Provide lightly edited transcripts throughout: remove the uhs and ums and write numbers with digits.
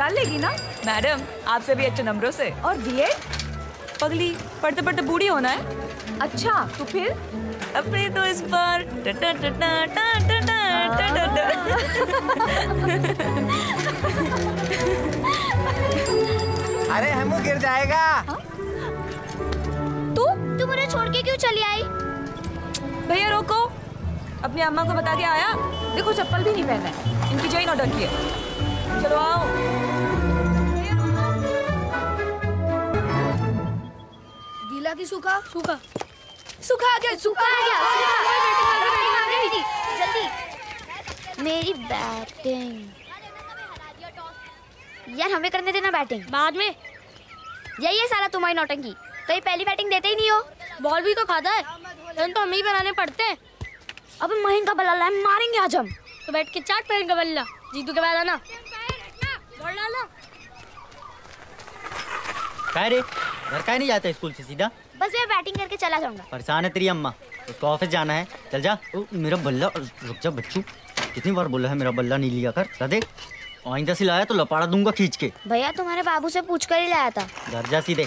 निकाल लेगी ना? मैडम आपसे भी अच्छे नंबरों से। और बीएड? पगली पढ़ते पढ़ते बूढ़ी होना है। अच्छा तो फिर अपने तो इस बार अरे हमू गिर जाएगा। तू मुझे छोड़ के क्यों चली आई? भैया रोको, अपनी अम्मा को बता के आया। देखो चप्पल भी नहीं पहना है। इनकी जय नौटंकी है। चलो आओ। गीला की सूखा? सूखा सूखा आ गया, सूखा आ गया। जल्दी मेरी बैटिंग। यार हमें करने देना बैटिंग। बाद में यही है साला तुम्हारी नौटंकी। कहीं पहली बैटिंग देते ही नहीं हो। बॉल भी तो खाता है, तो हम ही बनाने पड़ते हैं। अब महीन का बल्ला है, मारेंगे आज हम। तो बैठ के चाट महीन का बल्ला। जीतू के बाद आना। बॉल डालो। क्या रे, घर का नहीं जाता स्कूल से सीधा? बस मैं बैटिंग करके चला जाऊंगा। परेशान है तेरी अम्मा, उसको ऑफिस जाना है। चल जा। मेरा बल्ला, रुक जा बच्चू, कितनी बार बोला है मेरा बल्ला नहीं लिया कर। दे आइंदा से लाया तो लपाड़ा दूंगा खींच के। भैया तुम्हारे बाबू से पूछ कर ही लाया था। घर जा सीधे।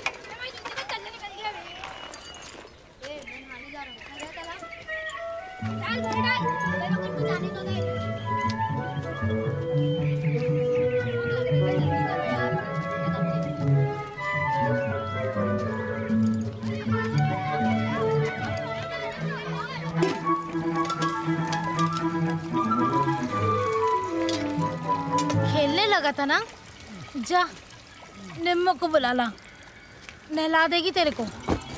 खेलने लगा था ना, जा निम्मो को बुला ला, नहला देगी तेरे को।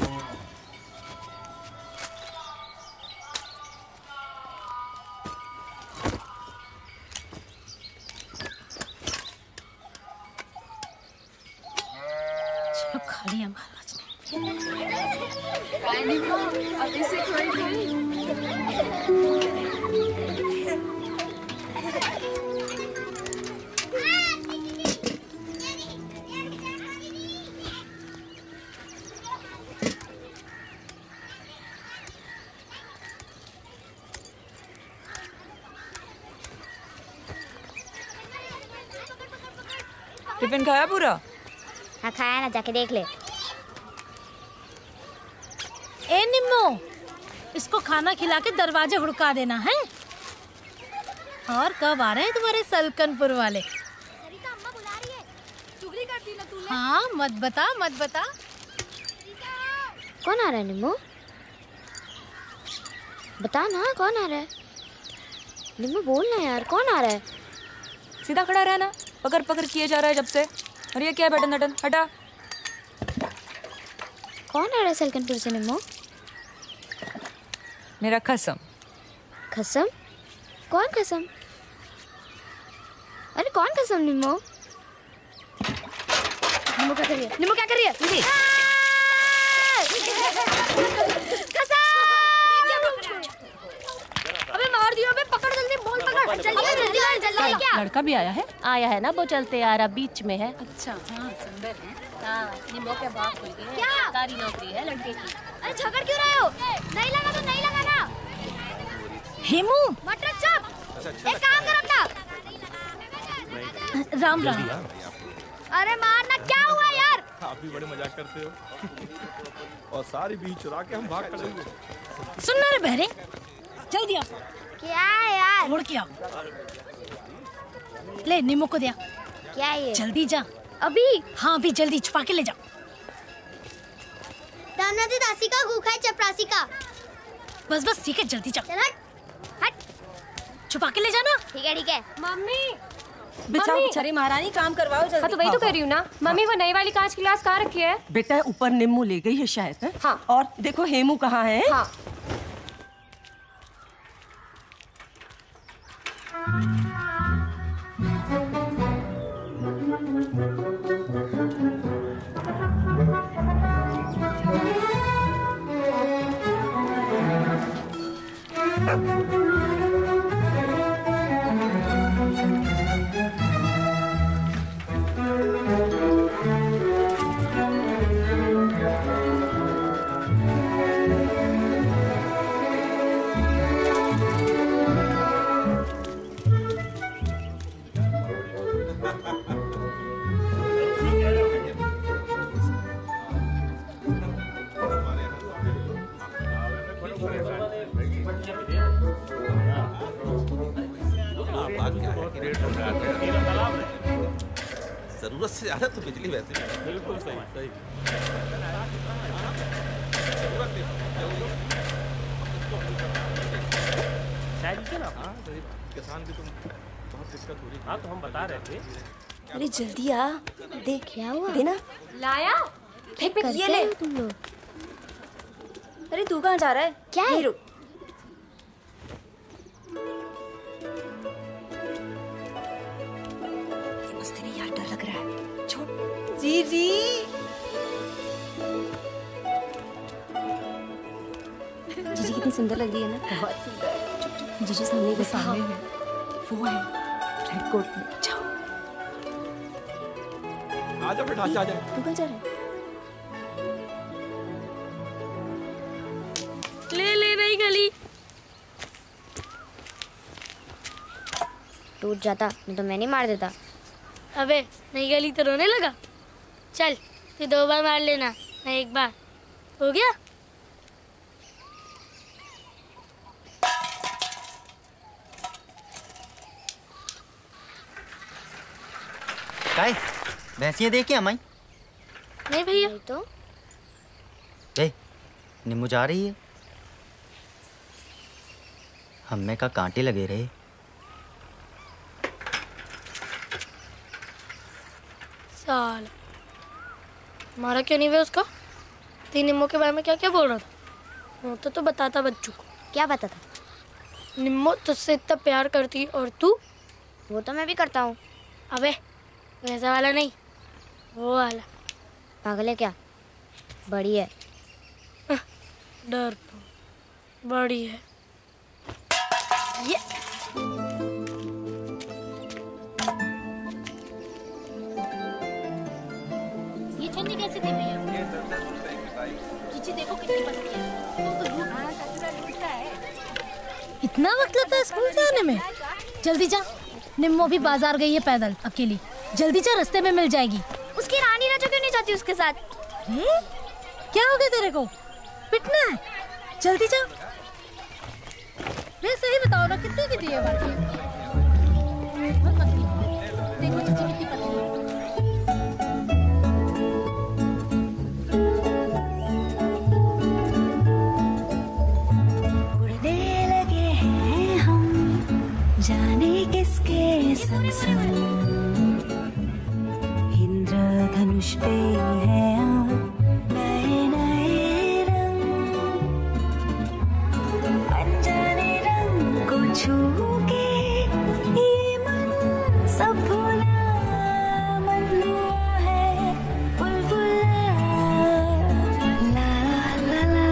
चलो खा लिया महाराज टिफिन खाया पूरा? हाँ खाया ना, जाके देख ले। ए निम्मो, इसको खाना खिला के दरवाजे हुड़का देना है। और कब आ रहे हैं तुम्हारे सलकनपुर वाले? अम्मा बुला रही है। चुगली कर दी ना तूने। हाँ मत बता मत बता। कौन आ रहा है निम्मो? बता ना कौन आ रहा है। निम्मो बोल ना यार, कौन आ रहा है? सीधा खड़ा रहना, पकड़ पकड़ किए जा रहा है जब से। और ये क्या है बटन बटन, हटा। कौन आ रहा है सलकनपुर से निम्मो? मेरा कसम। कसम? कौन कसम? अरे कौन कसम निम्मो? निम्मो क्या कर रही है? निम्मो क्या कर रही है? अबे मार दिया, अबे पकड़ जल्दी, बॉल पकड़ जल्दी जल्दी जल्दी। क्या लड़का भी आया है? आया है ना, वो चलते आ रहा, बीच में है। अच्छा हाँ सुंदर है। हाँ, निम्मो के बाप हुई है। क्या? सरकारी नौकरी है लड़के की। अरे झगड़ क्यों रहे हो? नहीं लगा तो नहीं लगा ना। हेमू मटर चुप, एक काम कर अपना। राम राम। अरे मारना क्या हुआ यार? आप भी बड़े मजाक करते हो। और सारी बीज चुरा के हम भाग खड़ेंगे। सुनना रे बहरे, जल्दी आ। क्या यार? छोड़ के आ। ले निम्मो को दिया। क्या ये? जल्दी जा। अभी? हाँ अभी जल्दी छुपा के ले जा। दामनादी दासी का गुखा है चपरासी का। बस बस ठीक है, जल्दी जा। चल हट हट। छुपा के ले जाना। ठीक है। मम्मी बेचाओ बेचारी महारानी, काम करवाओ जल्दी। हाँ तो वही तो कर रही हूँ ना। मम्मी वो नई वाली कांच की ग्लास कहाँ रखी है? बेटा ऊपर निम्मू ले गई है शायद है? हाँ। और देखो हेमू कहाँ है? हाँ। बात क्या है कि रेट जरूरत से ज्यादा तो बिजली वैसे भी बिल्कुल सही सही। किसान की तुम बहुत दिक्कत हो रही है। हाँ तो हम बता रहे थे। अरे जल्दी आ, देख क्या हुआ? देना। लाया एक मिनट ये ले। तुम लोग अरे तू कहाँ जा रहा है? क्या है? यहीं रुक। ये मस्ती नहीं यार, डर लग रहा है। छोड़। जी जी। जीजी कितनी सुंदर लग रही है ना? बहुत सुंदर। जीजी सामने के सामने है। वो है रेड कोट में। जाओ। आजा बेटा आजा आजा। तू कहाँ जा रहा है? ले नहीं गली। टूट जाता नहीं तो मैं नहीं मार देता। अबे नहीं गली तो रोने लगा। चल तू 2 बार मार लेना, मैं 1 बार। हो गया? काय भैंसियाँ देखी हमारी? नहीं भैया। तो ए, निम्मू जा रही है। हमें का कांटे लगे रहे। साल मारा क्यों नहीं हुआ उसका? तीन निम्मो के बारे में क्या क्या बोल रहा था? वो तो बताता बच्चों को। क्या पता था? निम्मो तुझसे इतना प्यार करती और तू? वो तो मैं भी करता हूँ। अबे वैसा वाला नहीं, वो वाला। पागल है क्या? बड़ी है। डर बड़ी है। ये छन्नी कैसे थी भैया? देखो कितनी पतली है। इतना वक्त लगता है स्कूल से आने में? जल्दी जा, निम्मो भी बाजार गई है पैदल अकेली। जल्दी जा, रास्ते में मिल जाएगी। उसकी रानी राजा क्यों नहीं जाती उसके साथ? अरे क्या हो गया तेरे को? पिटना है? जल्दी जा। मैं सही बताओ ना, कितनी की दी है बाकी? बहुत पतली। देखो चीची कितनी पतली है। उड़ने लगे हैं हम, जाने किसके संग संग। इंद्रधनुष पे है नए नए रंग, अनजाने रंग को छू के ये मन सब भूला। मन हुआ है बुलबुला, ला ला ला।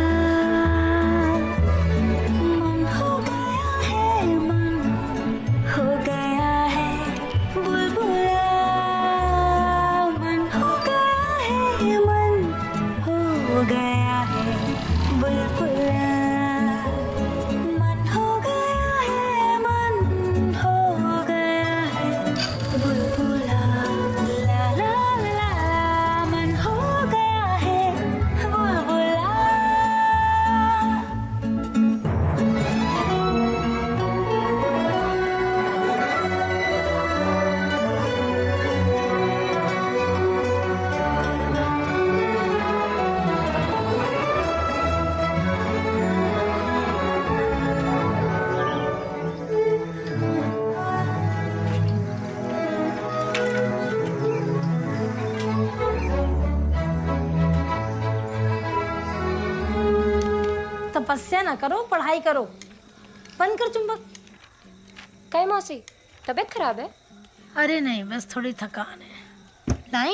मन हो गया है, मन हो गया है बुलबुला। मन हो गया है, मन हो गया है बुलबुला। मन हो गया है, मन हो गया है बुलबुला। ला ला ला ला, मन हो गया है बुलबुला। तपस्या ना करो, पढ़ाई करो। बंद कर चुंबक। काय मौसी, तबीयत खराब है? अरे नहीं, बस थोड़ी थकान है। लाई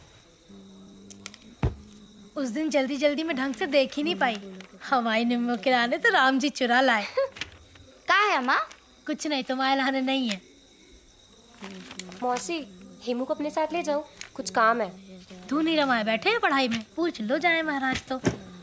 उस दिन जल्दी जल्दी में ढंग से देख ही नहीं पाई। हवाई निम्बू किराने तो राम जी चुरा लाए। क्या है अम्मा? कुछ नहीं, तुम्हारे लाने नहीं है। मौसी, हेमू को अपने साथ ले जाओ, कुछ काम है। तू नहीं रमाए बैठे हैं पढ़ाई में? पूछ लो जाए महाराज तो।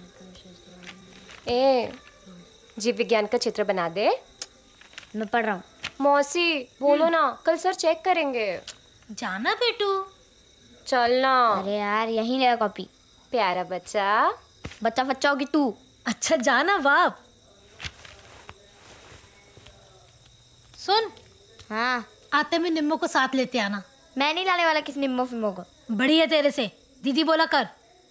ए, जीव विज्ञान का चित्र बना दे। मैं पढ़ रहा हूँ। मौसी बोलो ना, कल सर चेक करेंगे। जाना बेटू। चलना। अरे यार यहीं ले कॉपी। प्यारा बच्चा। बच्चा बच्चा होगी तू। अच्छा जाना बाप। सुन, हाँ, आते में निम्मो को साथ लेते आना। मैं नहीं लाने वाला किसी निम्मो फिम्मो को। बड़ी है तेरे से, दीदी बोला कर।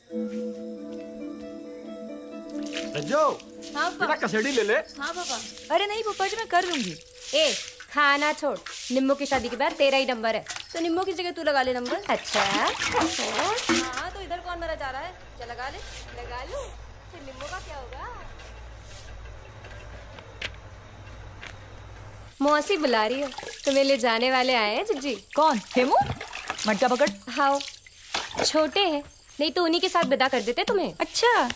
रज्जो, हाँ बेटा कसेड़ी ले ले। हाँ पापा। अरे नहीं पापा जी, मैं कर लूंगी। ए खाना छोड़, निम्मो की शादी के बाद तेरा ही नंबर है, तो निम्मो की जगह तू लगा ले नंबर। अच्छा हाँ, तो इधर कौन मेरा जा रहा है? चल लगा ले, लगा लो, फिर निम्मो का क्या होगा? मौसी बुला रही हो, तुम्हें ले जाने वाले आए हैं जिज्जी। कौन? हेमू? मटका पकड़। हाँ, छोटे हैं, नहीं तो उन्हीं के साथ विदा कर देते तुम्हें। अच्छा।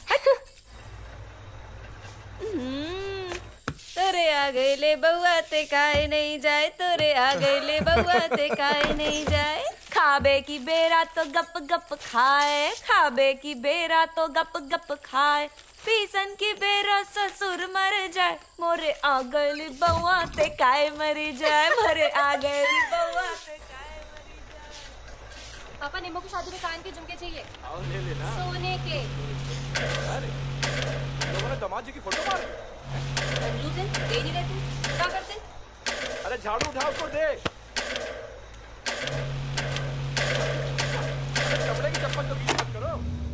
तोरे आ गए ले बउआ ते काहे नहीं जाए, तोरे आ गए ले बउआ ते काहे नहीं जाए। खाबे की बेरा तो गप गप खाए, खाबे की बेरा तो गप गप खाए, पीसन की बेरा ससुर मर जाए, मोरे आ गई बउआ ते काहे मरी जाए, मोरे आ गई बउआ ते काहे मरी जाए। पापा निम्मो की शादी में कान के झुमके चाहिए। आओ ले लेना। सोने के। अरे लोगों ने दामाद जी की फोटो मारी। कंजूस है, दे नहीं रहे तुम, क्या करते? अरे झाड़ू उठा उसको दे। अरे चमड़े की चप्पल तो बीच मत करो।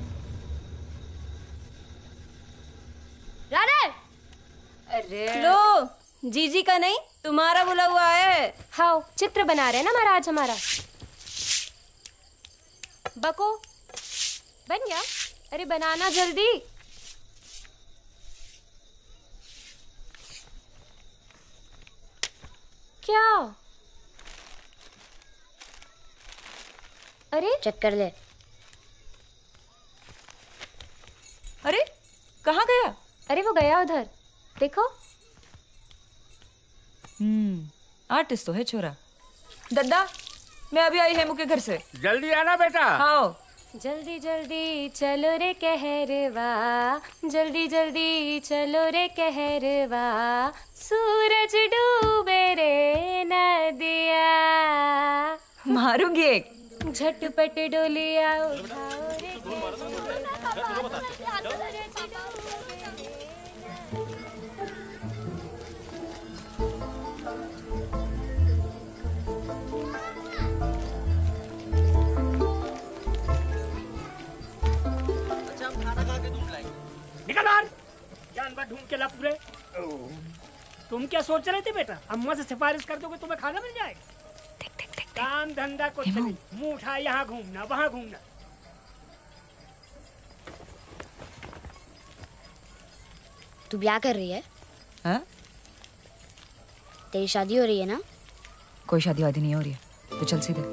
राधे, अरे लो, जीजी का नहीं तुम्हारा बुला हुआ है। हाँ, चित्र बना रहे हैं ना महाराज हमारा। बको बन गया? अरे बनाना जल्दी। क्या? अरे चेक कर ले। अरे कहाँ गया? अरे वो गया उधर, देखो। आर्टिस्ट तो है छोरा। दद्दा, मैं अभी आई हेमू के घर से। जल्दी आना बेटा। हाँ। जल्दी जल्दी चलो रे कहरवा, जल्दी जल्दी चलो रे कहरवा, सूरज डूबे रे नदिया। मारूंगी एक। झटपट डोलिया उठाओ रे निकल बाहर, जानवर ढूंढ के ला पूरे। तुम क्या सोच रहे थे बेटा? अम्मा से सिफारिश कर दोगे तुम्हें खाना मिल जाएगा? काम धंधा कुछ नहीं, मुंह उठा यहाँ घूमना वहाँ घूमना। तू ब्याह कर रही है? हाँ? तेरी शादी हो रही है ना? कोई शादी वादी नहीं हो रही है, तो चल सीधे।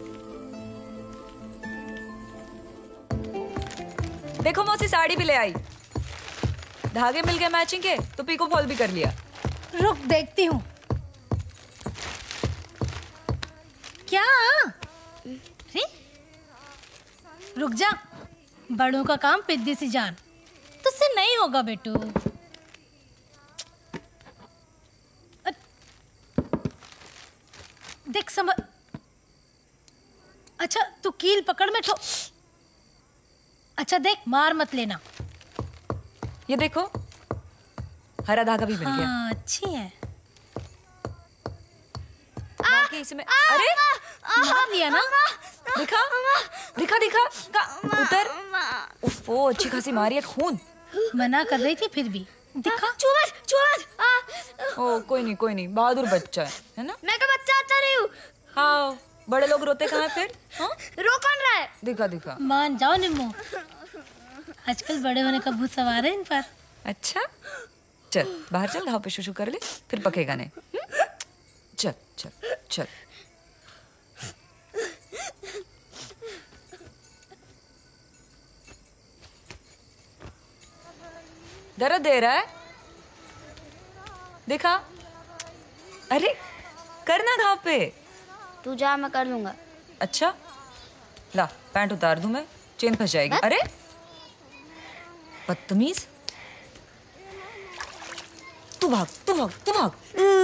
देखो मौसी साड़ी भी ले आई, धागे मिल गए मैचिंग के, तो पीको फॉल भी कर लिया। रुक देखती हूँ। क्या? रुक जा, बड़ों का काम पिद्दी सी जान, तुझसे नहीं होगा बेटू। देख समझ। अच्छा तू कील पकड़ में ठो। अच्छा देख, मार मत लेना। ये देखो, हरा धागा भी मिल गया। हाँ, अच्छी है। बाकी इसमें अरे मार लिया ना? दिखा दिखा दिखा उतर। उफ़ो, अच्छी खासी मारी है, खून। मना कर रही थी फिर भी दिखा। चुमर। ओ कोई नहीं, बहादुर बच्चा है ना? मैं तो बच्चा अच्छा नहीं हूँ। हाँ, बड़े लोग रोते कहाँ हैं फिर? हाँ? रो कौन रहा है? दिखा। मान जाओ निम्मो, आजकल बड़े होने का भूत सवार है इन पर। अच्छा, चल बाहर चल, घाव पे शुशु कर ले, फिर पकेगा नहीं। चल चल चल। दर्द दे रहा है? देखा? अरे करना घाव पे। तू जा, मैं कर लूंगा। अच्छा, ला पैंट उतार दूं मैं, चेन फंस जाएगी। अरे बदतमीज, तू भाग।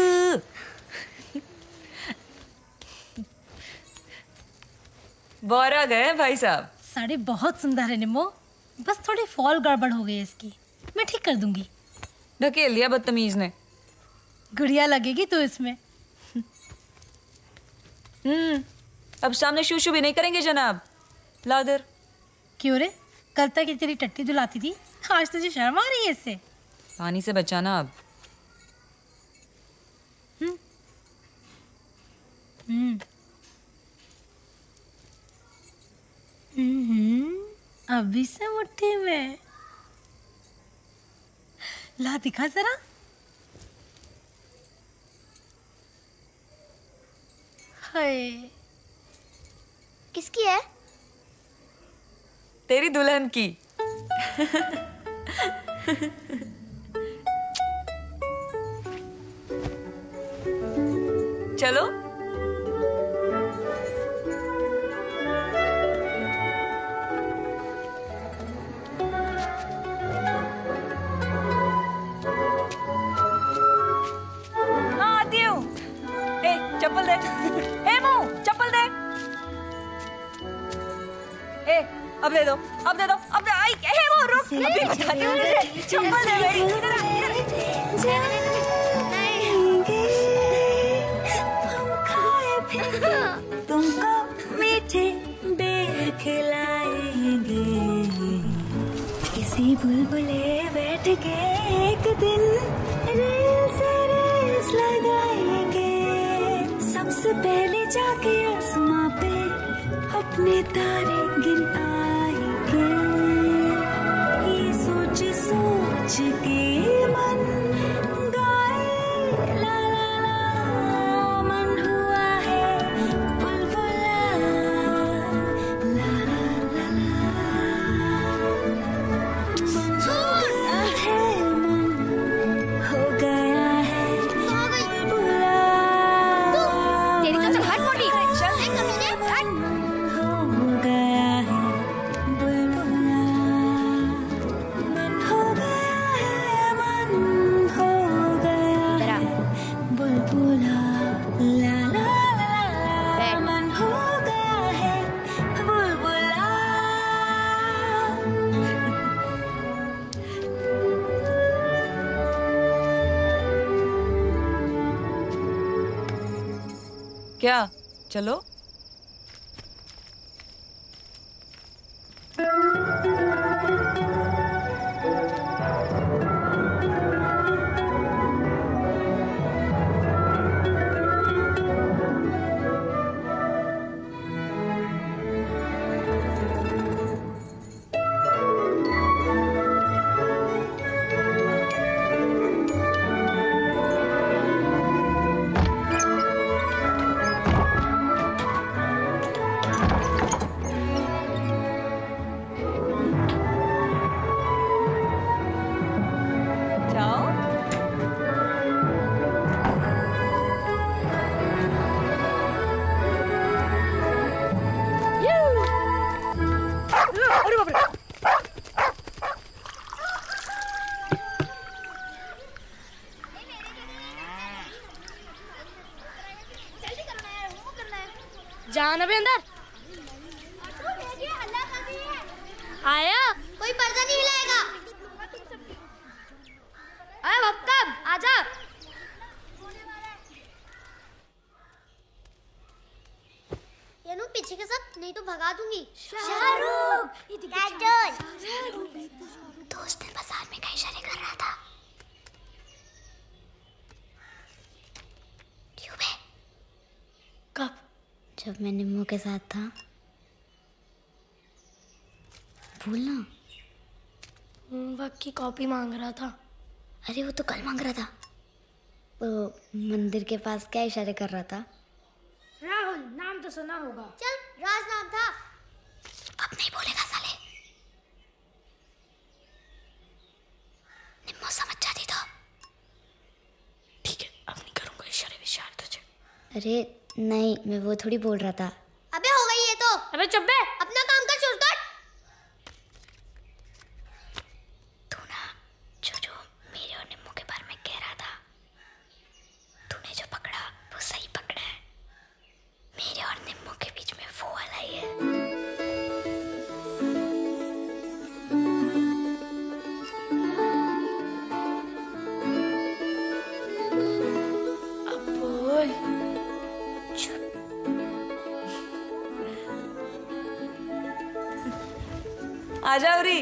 बोरा गए भाई साहब। साड़ी बहुत सुंदर है निम्मो, बस थोड़ी फॉल गड़बड़ हो गई इसकी, मैं ठीक कर दूंगी। ढकेल लिया बदतमीज ने। गुड़िया लगेगी तू इसमें। अब सामने शू शू भी नहीं करेंगे जनाब। ला इधर। क्यों रे, कल तक ये तेरी टट्टी धुलाती थी, आज तुझे शर्म आ रही है इससे? पानी से बचाना अब। अभी से मुट्ठी में। ला दिखा जरा। हाय, किसकी है? तेरी दुल्हन की। चलो। आती हूँ। ए चप्पल दे। ए मुंह चप्पल दे। ए अब दे दो, अब दे दो, अब दे। आई ए वो रुक, अभी बचाती हूँ। चप्पल दे मेरी। इधर आ, इधर। तुमको मीठे बेर खिलाएंगे, किसी बुलबुले बैठ के एक दिन रेल से रेस लगाएंगे, सबसे पहले जाके आसमां पे अपने तारे गिन आएंगे, ये सोच सोच के मन गाए ला ला ला, मन हुआ है बुलबुला ला ला ला ला, हो गया है बुलबुला। तेरी तो चल हट मोटी, चल देख कमीने, हट। हो गया है बुलबुला, मन हो गया है, मन हो गया है बुलबुला ला ला ला ला, मन हो गया है बुलबुला। क्या चलो। जाओ। अरे बाप रे। जाना भी अंदर। आया, कोई पर्दा नहीं हिलाएगा। अरे वक्कब आजा। ये पीछे के साथ, नहीं तो भगा दूंगी। शाहरुख, दोस्त ने बाजार में कई इशारे कर रहा था। क्यों बे? कब? जब मैं निम्मो के साथ था। भूलना। होमवर्क की कॉपी मांग रहा था। अरे वो तो कल मांग रहा था। वो मंदिर के पास क्या इशारे कर रहा था? राहुल, नाम तो सुना होगा। चल, राज नाम था। अब नहीं बोलेगा साले। निम्मो समझ जाती तो। ठीक है, अब नहीं करूंगा इशारे विशार तुझे। अरे नहीं, मैं वो थोड़ी बोल रहा था। अबे हो गई ये तो। अबे चुप बे। अपना काम कर, छोड़ कर। तू ना जो मेरे और निम्मो के बारे में कह रहा था, तूने जो पकड़ा वो सही पकड़ा है। मेरे और निम्मो के बीच में वो वाला ही है। अब बोल। चुप। आ जाओ री।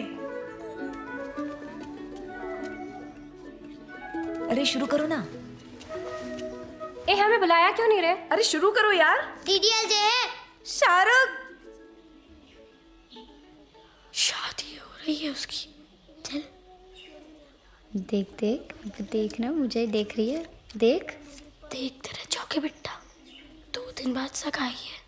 अरे शुरू करो ना। ए हमें बुलाया क्यों नहीं रे? अरे शुरू करो यार। डीडीएल जे है। शाहरुख। शादी हो रही है उसकी। चल देख देख, अब देखना मुझे देख रही है। देख देखते रह जाओगे बेटा, 2 दिन बाद सगाई है।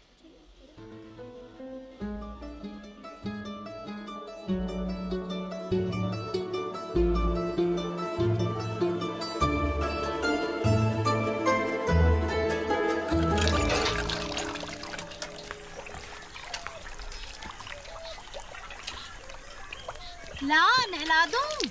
ला नहला दूं।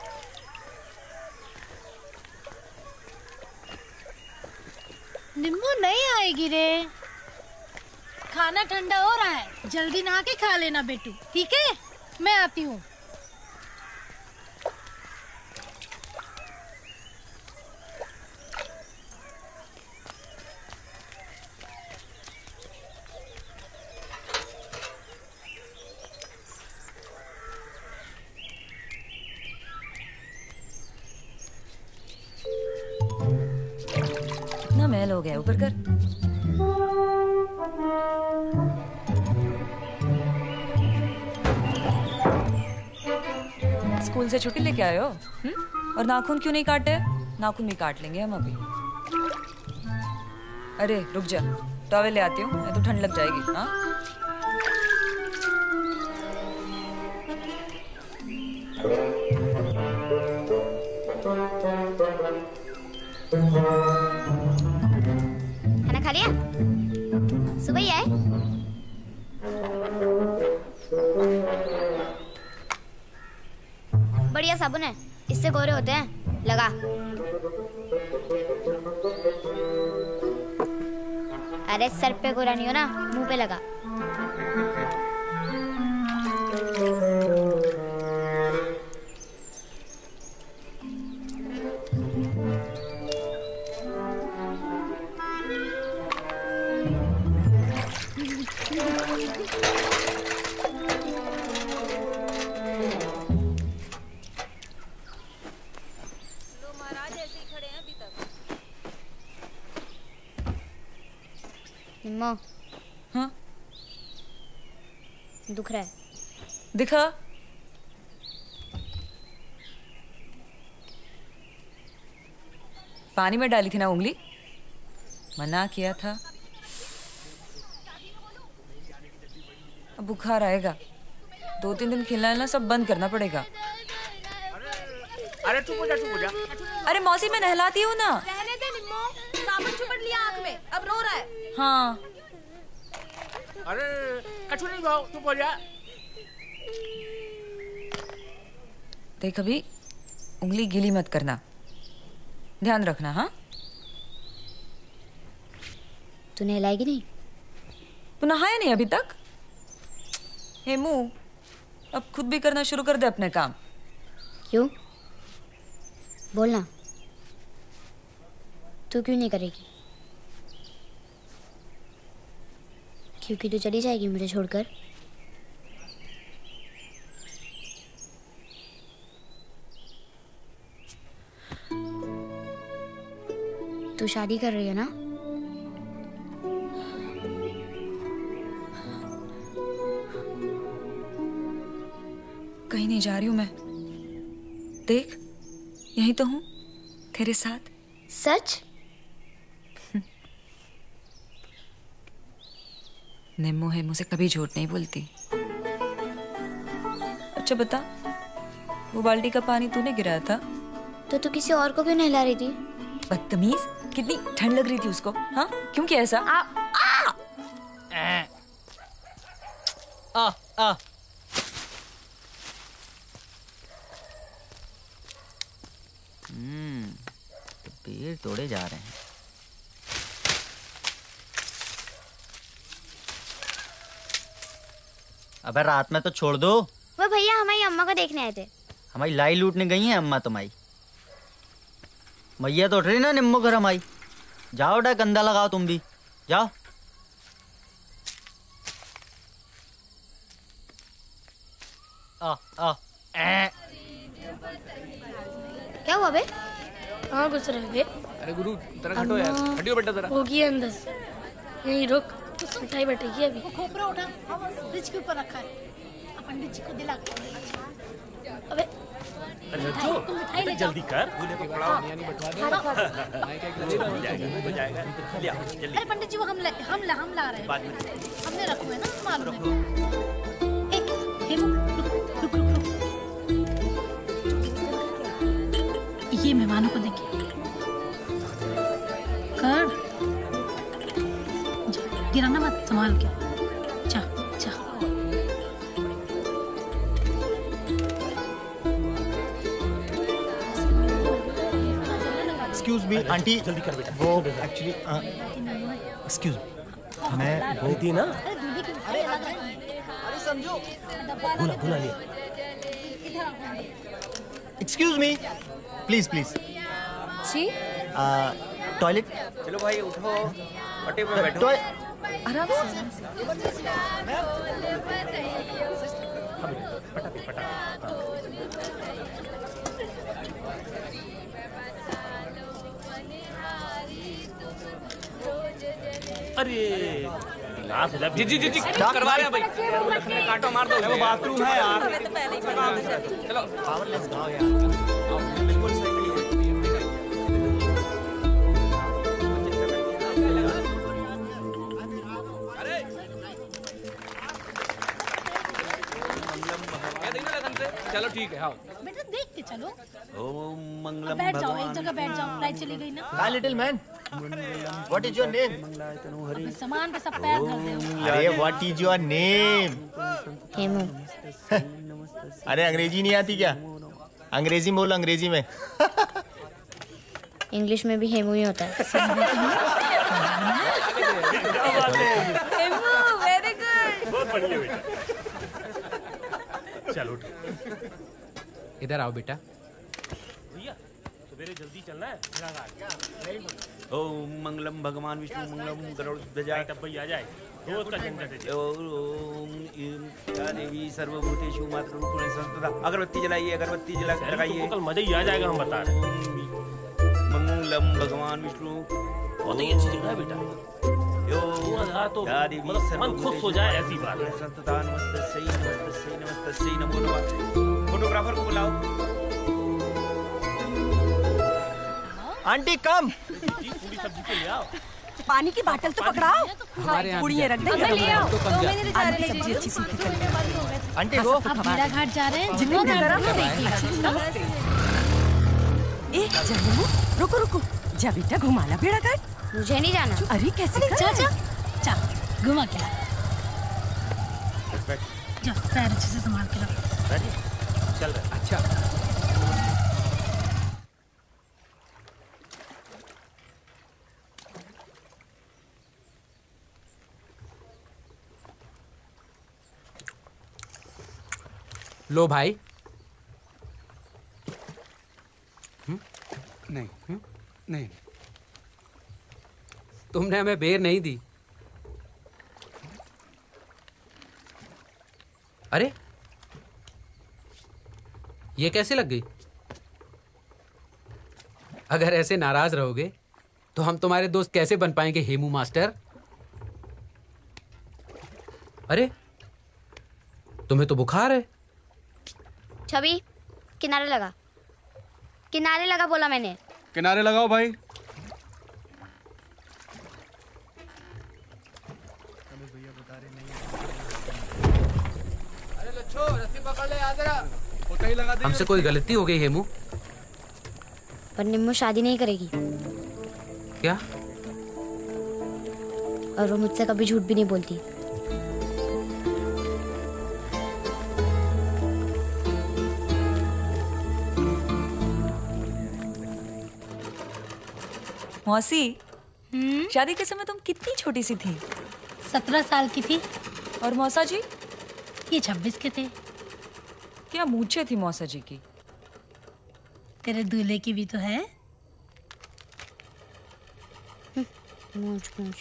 निम्बू नहीं आएगी रे, खाना ठंडा हो रहा है, जल्दी नहा के खा लेना बेटू, ठीक है? मैं आती हूँ। मैल हो गया, ऊपर कर। स्कूल से छुट्टी लेके आए हो? और नाखून क्यों नहीं काटे? नाखून भी काट लेंगे हम अभी। अरे रुक जा, टॉवेल ले आती हूँ, नहीं तो ठंड लग जाएगी। हाँ खाना खा लिया? सुबह ही आए? बढ़िया साबुन है, इससे गोरे होते हैं, लगा। अरे सर पे गोरा नहीं हो ना, मुंह पे लगा। निम्मो। हाँ दुख रहा है? दिखा। पानी में डाली थी ना उंगली, मना किया था। अब बुखार आएगा, 2-3 दिन खिलाना सब बंद करना पड़ेगा। अरे चुप हो जा। अरे मौसी मैं नहलाती हूँ ना। रहने दे निम्मो, साबुन चुपड़ लिया आंख में, अब रो रहा है। हाँ अरे कछु नहीं भाव, चुप हो जा। देख अभी उंगली गीली मत करना, ध्यान रखना। हाँ तू नहलाएगी नहीं? तू नहाया नहीं अभी तक? हेमू अब खुद भी करना शुरू कर दे अपने काम। क्यों? बोलना, तू क्यों नहीं करेगी? क्योंकि तू चली जाएगी मुझे छोड़कर। तू शादी कर रही है ना? कहीं नहीं जा रही हूं मैं, देख यहीं तो हूं तेरे साथ। सच? निम्मो है, मुझसे कभी झूठ नहीं बोलती। अच्छा बता, वो बाल्टी का पानी तूने गिराया था? तो तू किसी और को क्यों नहला रही थी? बदतमीज, कितनी ठंड लग रही थी उसको। हाँ क्यों किया ऐसा? तो पेड़ तोड़े जा रहे हैं। अबे रात में तो छोड़ दो। वो भैया हमारी अम्मा को देखने आए थे। हमारी लाई लूटने गई हैं अम्मा तुम्हारी। मैया तो उठ रही ना निम्मो घर हमारी। जाओ डा गंदा लगाओ तुम भी, जाओ। पास रह गए। अरे गुरु जरा हटो यार, हटियो बेटा जरा। होगी अंदर, यहीं रुक, मिठाई बैठेगी अभी। खोपरा उठा, फ्रिज के ऊपर रखा है, पंडित जी को दिला के। अबे मिठाई ले जल्दी कर। अरे पंडित जी वो हम ला रहे हैं, हमने रखो है ना, मालूम है। रुक। ये मेहमानों को देखिए, कर गिराना मत, संभाल के। चा एक्सक्यूज मी आंटी, जल्दी कर बेटा। वो एक्चुअली एक्सक्यूज मैं वो थी ना। अरे समझो, बुला लिया। एक्सक्यूज मी, प्लीज जी टॉयलेट। चलो भाई उठो, पट्टे पे बैठो। आराम से। अरे गिलास हो जाए। जी करवा रहे हैं भाई, काटो मार दो। वो बाथरूम है यार। चलो पावरलेस गाँव यार। बिल्कुल सही है। चलो ठीक है, हाँ बेटा देख के चलो। ओम मंगलम बैठ जाओ, एक जगह बैठ जाओ, लाइट चली गई ना। Hi little man, what is your name? सामान पे सब पैर धर दे। अरे what is your name? Hemu. अरे अंग्रेजी नहीं आती क्या? अंग्रेजी बोलो, अंग्रेजी में। इंग्लिश में भी हेमू ही होता है। Very good. बहुत बढ़िया बेटा। चलो इधर आओ बेटा। भैया सवेरे जल्दी चलना है। ओम मंगलम भगवान विष्णु मंगलम गरुड़ध्वजा। तब भैया आ जाए, रोज का झंझट है। ओम या देवी सर्वभूतेषु मातृरूपेण संस्थिता। अगरबत्ती जलाइए, अगरबत्ती लगाइए। कल मजा ही आ जाएगा, हम बता रहे हैं। मंगलम भगवान विष्णु। बहुत ही अच्छी जगह है बेटा। तो मन खुश हो जाए, ऐसी बात है। संतता नमस्तस्यै नमस्तस्यै नमस्तस्यै नमो नमः। फोटोग्राफर को बुलाओ। Aunty come. पूरी सब्जी को ले आओ। पानी की बोतल तो पकड़ाओ। हमारे यहाँ पुड़िये रख देंगे। ले आओ। तो कम जा। सब्जी अच्छी सूखी कर। आंटी वो आप मेरा घाट जा रहे हैं, जितने भी गरम है देखिए। नमस्ते। ए जन्नू, रुको जा बेटा, घुमाना बेड़ा घाट। मुझे नहीं जाना। अरे कैसे? जा घुमा के ला। जा पैर अच्छे से संभाल के रख। चल रहा। अच्छा लो भाई। नहीं तुमने हमें बेर नहीं दी। अरे ये कैसे लग गई? अगर ऐसे नाराज रहोगे तो हम तुम्हारे दोस्त कैसे बन पाएंगे हेमू मास्टर? अरे तुम्हें तो बुखार है। छवि किनारे लगा बोला मैंने। किनारे लगाओ भाई। अरे लच्छो रस्सी पकड़ ले, आजा। हमसे कोई गलती हो गई हेमू? पर निम्मू शादी नहीं करेगी। क्या? और वो मुझसे कभी झूठ भी नहीं बोलती। मौसी, शादी के समय तुम कितनी छोटी सी थी? 17 साल की थी। और मौसा जी? ये 26 के थे। क्या मूछें थी मौसा जी की? तेरे दूल्हे की भी तो है। मूछ मूछ।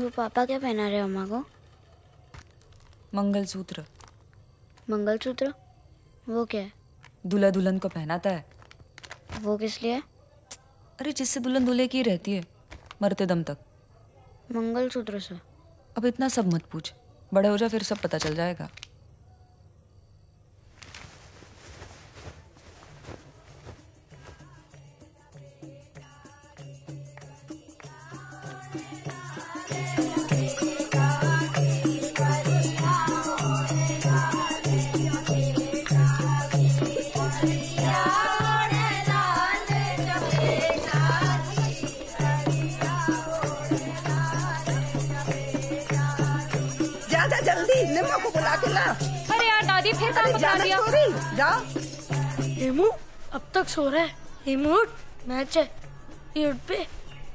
वो पापा क्या पहना रहे अम्मा को? मंगलसूत्र। मंगलसूत्र? वो क्या है? दूल्हा दुल्हन को पहनाता है। वो किस लिए? अरे जिससे दुल्हन दूल्हे की रहती है मरते दम तक। मंगलसूत्र से? अब इतना सब मत पूछ, बड़े हो जा फिर सब पता चल जाएगा। निम्मो को बुला के ला। अरे यार दादी फिर काम बता दिया। जाओ। हेमू अब तक सो रहा है। हेमू उठ, मैच है। ये उठ पे।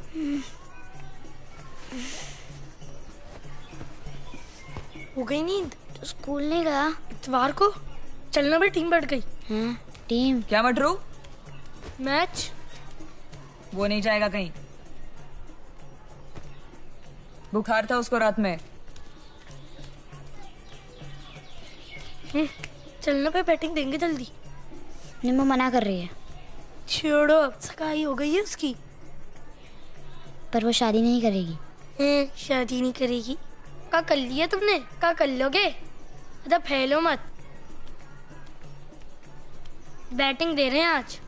हो गई नींद? तो स्कूल नहीं गया? इतवार को चलना भी टीम बढ़ गई। हाँ टीम क्या मटरू? मैच वो नहीं जाएगा कहीं। बुखार था उसको रात में। चलना पे बैटिंग देंगे जल्दी। निम्मो मना कर रही है। छोड़ो अब सगाई हो गई है उसकी। पर वो शादी नहीं करेगी। शादी नहीं करेगी? क्या कर लिया तुमने? क्या कर लोगे? अरे फैलो मत। बैटिंग दे रहे हैं आज।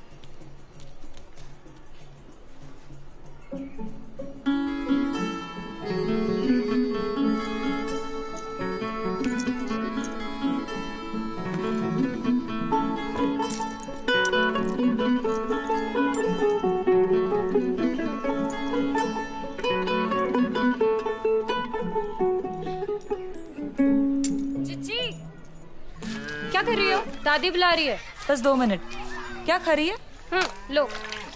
क्या कर रही हो? दादी बुला रही है। बस 2 मिनट। क्या खा रही है? लो।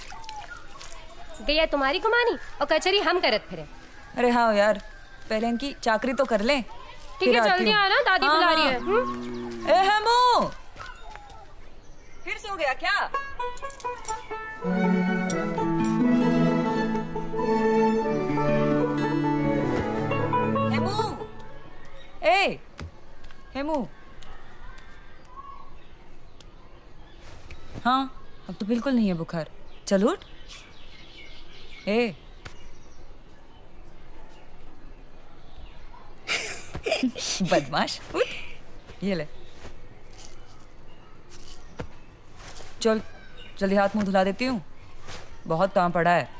गैया तुम्हारी कमानी और कचरी हम करत फिरे। अरे हाँ यार, पहले इनकी चाकरी तो कर लें। ठीक है जल्दी आना, दादी बुला रही है। ए हेमू, फिर सो गया क्या? हेमू, ए हेमू। हाँ अब तो बिल्कुल नहीं है बुखार। चल उठ। ए बदमाश, उठ। ये ले, चल जल्दी हाथ मुंह धुला देती हूँ, बहुत काम पड़ा है।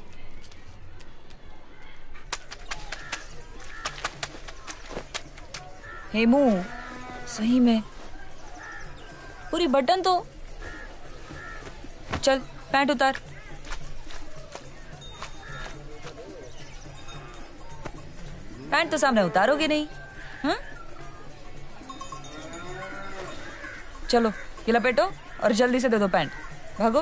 हेमू सही में पूरी बटन तो। चल पैंट उतार। पैंट तो सामने उतारोगे नहीं? हाँ चलो ये लपेटो और जल्दी से दे दो पैंट। भागो।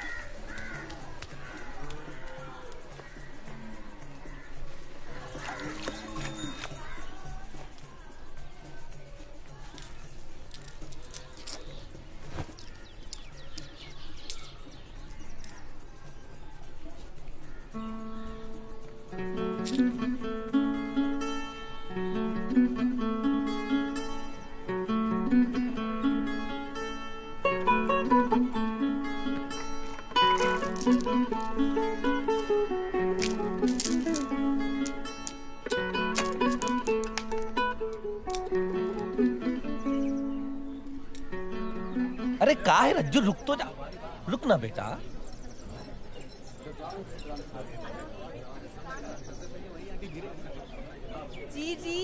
अरे का है रज्जू, रुक तो जा। रुक ना बेटा। जी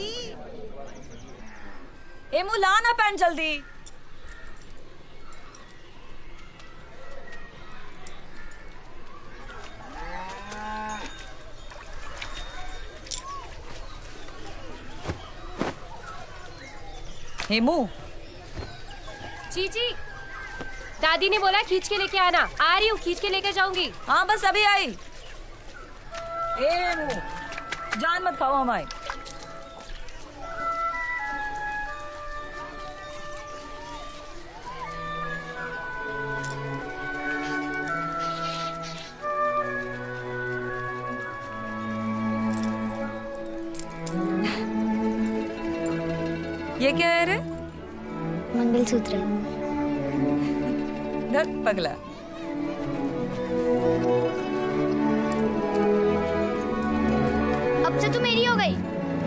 हेमू ला ना पैंट जल्दी। हेमू। जी दादी ने बोला खींच के लेके आना। आ रही हूँ, खींच के लेके जाऊंगी। हाँ बस अभी आई। हेमू जान मत खाओ हमारी। ये क्या है रे? मंगलसूत्र। धत पगला। अब से तू मेरी हो गई।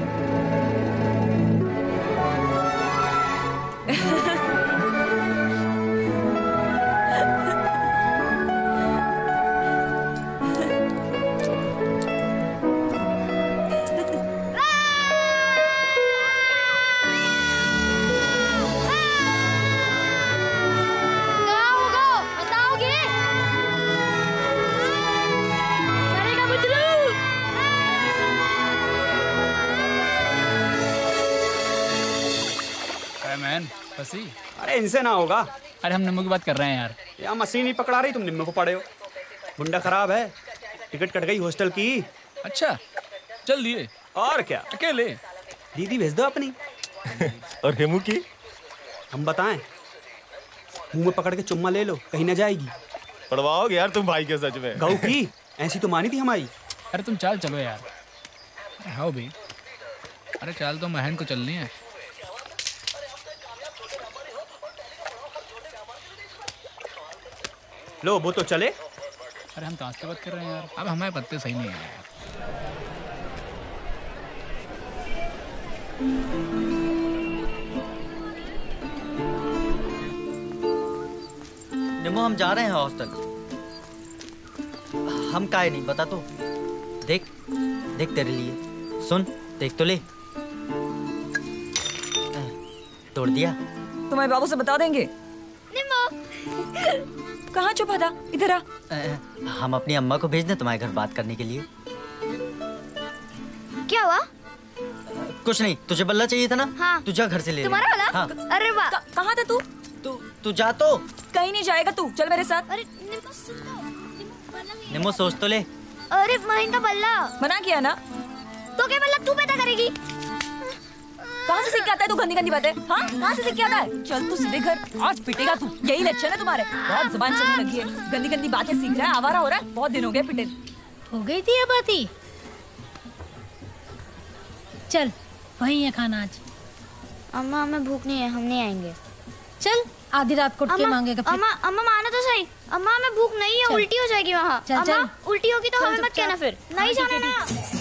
फंसी? अरे इनसे ना होगा। अरे हम निम्मू की बात कर रहे हैं यार। यहाँ मशीन ही पकड़ा रही, तुम निम्मू को पड़े हो। मुंडा खराब है, टिकट कट गई हॉस्टल की। अच्छा चल दिए। और क्या, अकेले? दीदी भेज दो अपनी। और हेमू की हम बताएं, मुंह में पकड़ के चुम्मा ले लो, कहीं ना जाएगी। पड़वाओगे यार तुम भाई के सच में। गऊ की ऐसी तो मानी थी हमारी। अरे तुम चाल चलो यार। अरे हाँ भाई, अरे चाल तो महन को चलनी है। लो वो तो चले। अरे हम ताश की बात कर रहे हैं यार, अब हमारे पत्ते सही नहीं है यार। निम्मो हम जा रहे हैं हॉस्टल। हम काहे नहीं बता तो। देख देख तेरे लिए, सुन देख तो ले। तोड़ दिया। तुम्हारे बाबू से बता देंगे। कहाँ छुपा था? इधर आ। हम अपनी अम्मा को भेज दें तुम्हारे घर बात करने के लिए। क्या हुआ? कुछ नहीं, तुझे बल्ला चाहिए था ना? हाँ। तू जा घर से ले। तुम्हारा वाला? हाँ। अरे वाह। कहाँ था तू? तू जा तो। कहीं नहीं जाएगा तू, चल मेरे साथ। अरे निम्मो सोच तो ले। अरे महीन का बल्ला मना किया ना। तो क्या बल्ला तू पैदा करेगी? कहाँ से सीख के आता है तू गंदी गंदी बातें? हाँ कहाँ से सीख के आता है? चल तू सीधे घर, आज पिटेगा तू। यही लक्षण है तुम्हारे, बहुत जुबान चलने लगी है, गंदी गंदी बातें सीख रहा है, आवारा हो रहा है। बहुत दिन हो गए पिटे। हो गई थी अब आती। चल वही है खाना आज। अम्मा हमें भूख नहीं है, हम नहीं आएंगे। चल आधी रात को उठ के मांगेगा फिर। अम्मा अम्मा मानो तो सही, अम्मा हमें भूख नहीं है, उल्टी हो जाएगी वहाँ। चल, अम्मा चल। उल्टी होगी तो हमें मत कहना फिर। नहीं जाना ना।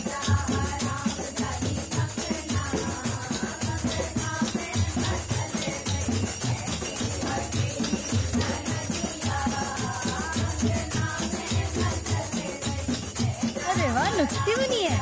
अरे वाह, नुक्ती बनी है।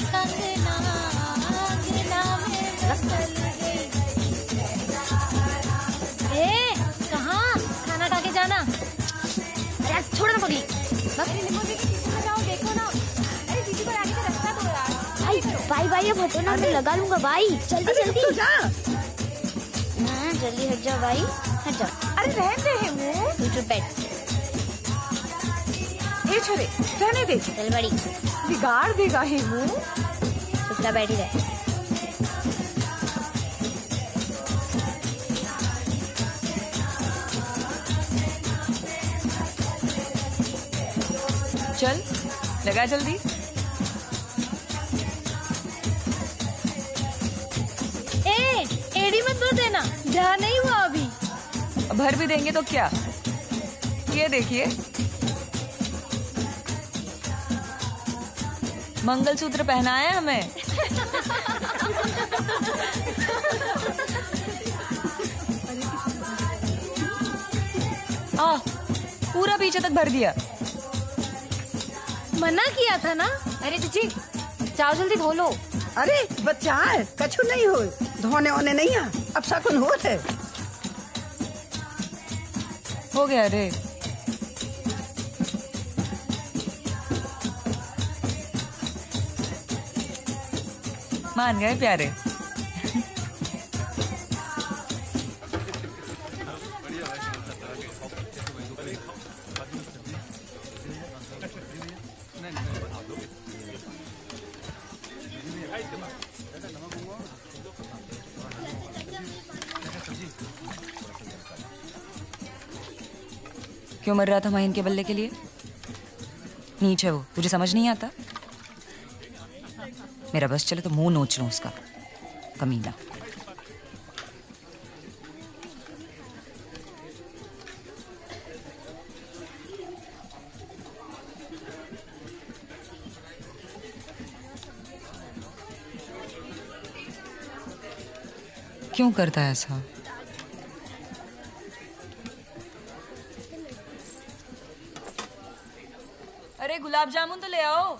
ए कहाँ? खाना खा के जाना। अरे छोड़ ना पगली। देखो ना। अरे दीदी को आगे का रास्ता दो यार। भाई भाई ये भटोना मैं लगा लूंगा भाई। जल्दी जल्दी। तो जा। हाँ जल्दी हट जाओ भाई, हट जाओ। अरे रहने दे हेमू। तू चुप बैठ। ये छोरे रहने दे। चल बड़ी। बिगाड़ देगा हेमू। चुपचाप बैठी रहे। चल लगा जल्दी। एड़ी मत भर देना, जा नहीं हुआ अभी। भर भी देंगे तो क्या? ये देखिए मंगलसूत्र पहना है हमें। पूरा पीछे तक भर दिया। मना किया था ना। अरे चीची जाओ जल्दी धो लो। अरे बच्चा है, कछु नहीं हो, धोने होने नहीं है, अब शकुन हो है। हो गया रे। मान गए प्यारे। क्यों मर रहा था माहिन के बल्ले के लिए? नीच है वो, तुझे समझ नहीं आता? मेरा बस चले तो मुंह नोच लूं उसका, कमीना। क्यों करता है ऐसा? अरे गुलाब जामुन तो ले आओ।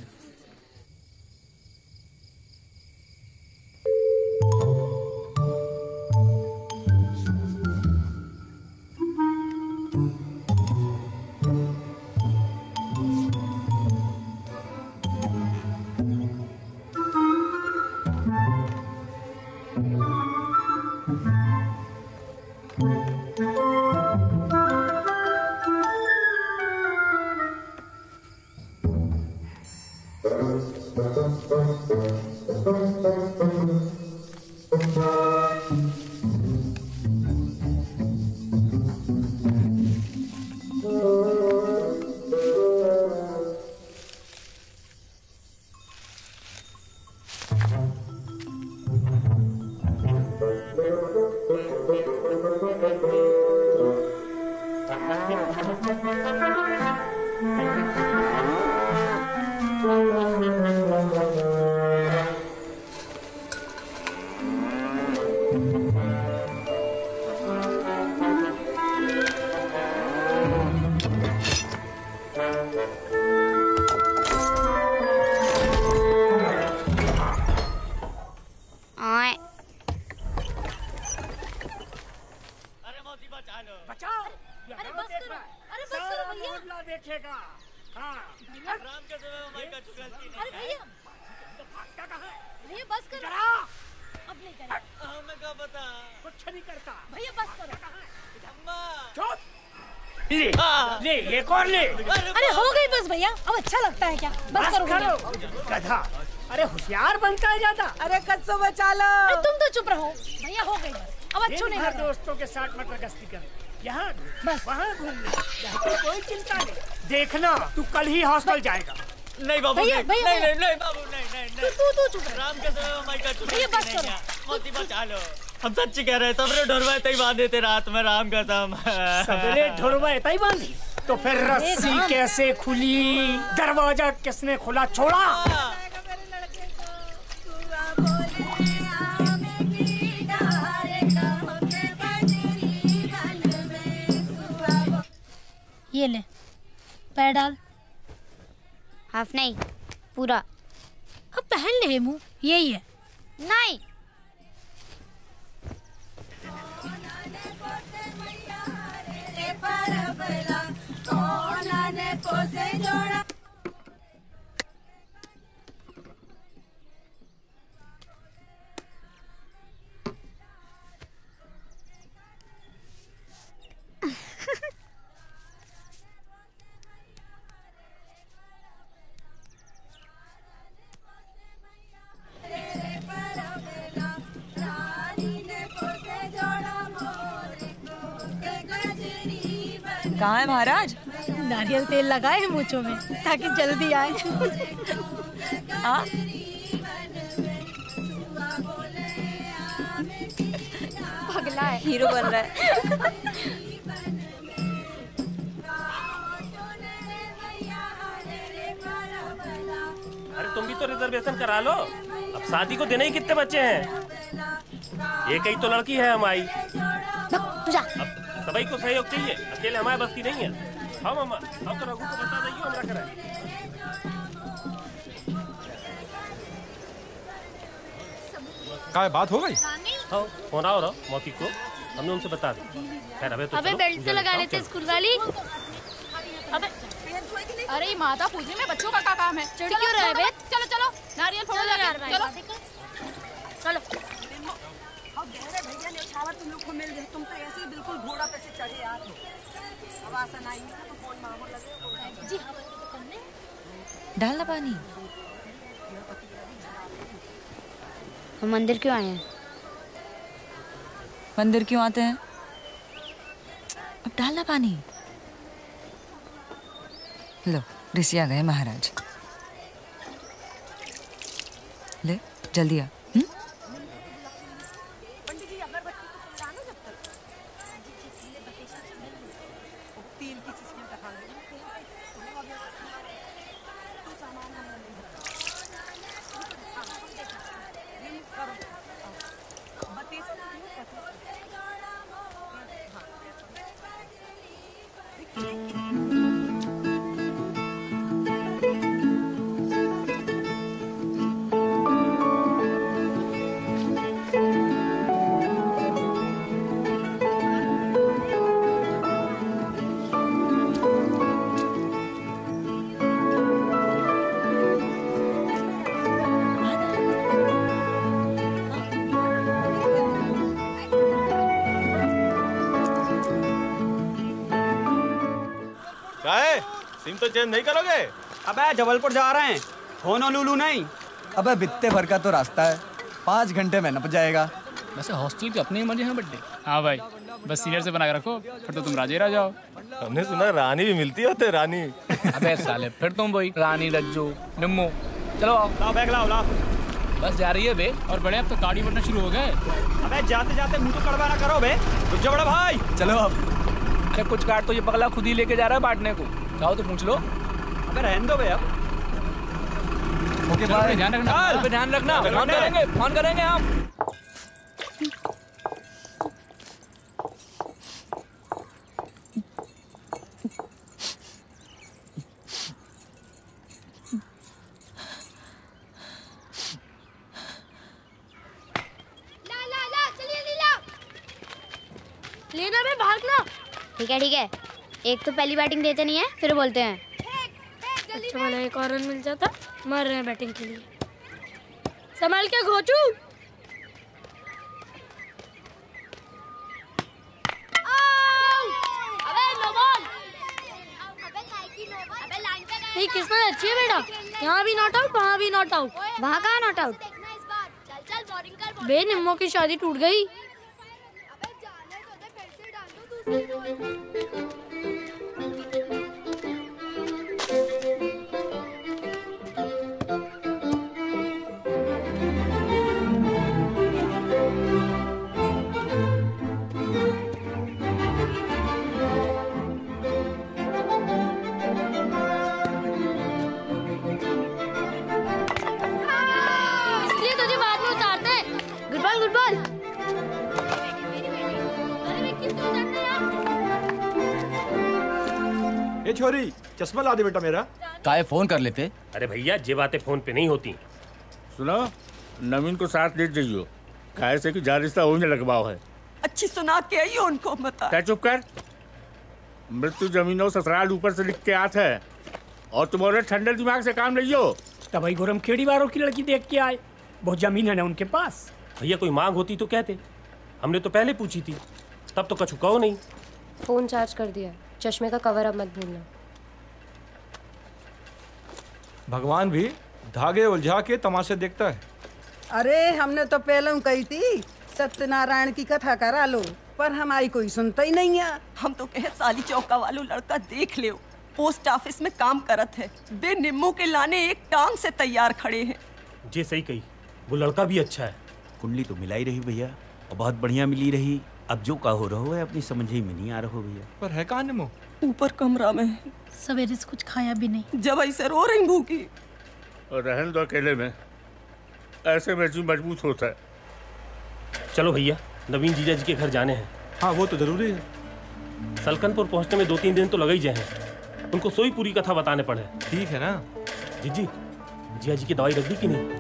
अरे हो गई बस भैया, अब अच्छा लगता है क्या? बस करो गधा। अरे होशियार बनता है ज्यादा। अरे कच्चो बचा लो। तुम तो चुप रहो भैया, हो गई बस, अब अच्छू नहीं करना। दोस्तों के साथ मटर गश्ती कर, यहाँ वहाँ घूमने, कोई चिंता नहीं। देखना तू कल ही हॉस्टल जाएगा। नहीं बाबू, नहीं बाबू, नहीं। तू चुप रह। राम के समय माई का चुप भैया बस करो। मोती बचा लो। हम सच्ची कह रहे हैं, सबरे ढोरवा तई बांध देते रात में, राम कसम। सबरे ढोरवा तई बांधी तो फिर रस्सी कैसे खुली? दरवाजा किसने खुला छोड़ा? ये ले, पैर डाल। हाफ नहीं, पूरा। अब पहन ले हेमू, यही है। नहीं। कहाँ है महाराज? नारियल तेल लगाए हैं मूंछों में ताकि जल्दी आए। पगला है, हीरो बन रहा है। अरे तुम भी तो रिजर्वेशन करा लो, अब शादी को देने ही कितने बच्चे हैं? एक ही तो लड़की है हमारी। अब सभी को सहयोग चाहिए, अकेले हमारे बस की नहीं है। हाँ मामा, अब तो रघु को बता देंगे हमरा कराए। क्या बात हो गई? हाँ, फोन आओ मौसी को, हमने उनसे बता दी। खैर अबे तो अबे बेल्ट तो लगा लेते स्कूल वाली। अबे अरे माता पूजने में बच्चों का क्या काम है? चढ़ क्यों रहा है बे? चलो चलो नारियल फोड़ो जाके, चलो चलो। भैया न्यौछावर तुम लोग को मिल गए, तुम तो ऐसे ही बिल्कुल घोड़ा पे से चढ़े यार। अब आसन आई तो फोन मामूल लगे जी। डालना पानी। हम मंदिर क्यों आए हैं? मंदिर क्यों आते हैं? अब डालना पानी। लो ऋषि आ गए महाराज। ले जल्दी आ। दिन तो चेंज नहीं करोगे? अबे जबलपुर जा रहे हैं, होनोलुलु नहीं। अबे बित्ते भर का तो रास्ता है, 5 घंटे में नप जाएगा। वैसे हॉस्टल के अपने ही मजे हैं बड्डे। हाँ भाई, बस सीनियर से बना के रखो, फिर तो तुम राजे रह जाओ। हमने सुना रानी भी मिलती होते रानी। अबे साले, फिर तुम वही रानी लज्जू निम्मो। चलो आओ, लाओ बैग लाओ लाओ। बस जा रही है बे, और बड़े अब तो गाड़ी बढ़ना शुरू हो गए। अबे जाते जाते मुंह तो कड़वा ना करो बे। रुक जा बड़ा भाई। चलो अब। अरे कुछ काट तो ये पगला खुद ही लेके जा रहा है बांटने को, चाहो तो पूछ लो। अबे रहने दो बे अब। Okay bye. ध्यान रखना, ध्यान रखना। फोन करेंगे हम। लेना बे, भागना। ठीक है, एक तो पहली बैटिंग देते नहीं है, फिर बोलते हैं। अच्छा वाला एक और रन मिल जाता, मर रहे हैं बैटिंग के लिए। संभाल के घोचू। अबे नो बॉल। नहीं, किस्मत अच्छी है बेटा, यहाँ भी नॉट आउट, वहाँ भी नॉट आउट। वहाँ कहाँ नॉट आउट? बे निम्मो की शादी टूट गई। इसलिए तुझे बाद में उतारते हैं। Good ball, good ball. ए छोरी, चश्मा ला दे बेटा मेरा। काहे फोन कर लेते? अरे भैया, ये बातें फोन पे नहीं होती। सुनो, नवीन को साथ ले जाइयो, काहे से कि जा रिश्ता हो में लगवाओ है। अच्छी सुना के आई उनको बता। क्या चुप कर। मृत्यु जमीनों ससुराल ऊपर से लिख के आते है, और तुम्हारे ठंडे दिमाग से काम लियो। तब भाई गोरम केड़ी बारों की लड़की देख के आए, बहुत जमीन है ना उनके पास। भैया कोई मांग होती तो कहते, हमने तो पहले पूछी थी, तब तो कछु कहो नहीं। फोन चार्ज कर दिया, चश्मे का कवर अब मत भूलना। भगवान भी धागे उलझा के तमाशे देखता है। अरे हमने तो पहले कही थी सत्यनारायण की कथा करा लो, पर हमारी कोई सुनता ही नहीं है। हम तो कहे साली चौका वालो लड़का देख ले, पोस्ट ऑफिस में काम करत है, बे निम्मो के लाने एक टांग से तैयार खड़े हैं। जी सही कही, वो लड़का भी अच्छा है। कुंडली तो मिलाई रही भैया, और बहुत बढ़िया मिली रही। अब जो का हो रहा है अपनी समझ ही में नहीं आ रहा हो भैया। पर है कहाँ निम्मो? ऊपर कमरा में। सवेरे से कुछ खाया भी नहीं, जब ऐसे रो रही भूखी। और रहने दो अकेले में, ऐसे में जी मजबूत होता है। चलो भैया, नवीन जीजा जी के घर जाने हैं। हाँ वो तो जरूरी है। सलकनपुर पहुंचने में 2-3 दिन तो लग ही जाए, उनको सोई पूरी कथा बताने पड़े। ठीक है ना जीजी, जिया जी की दवाई रख दी कि नहीं?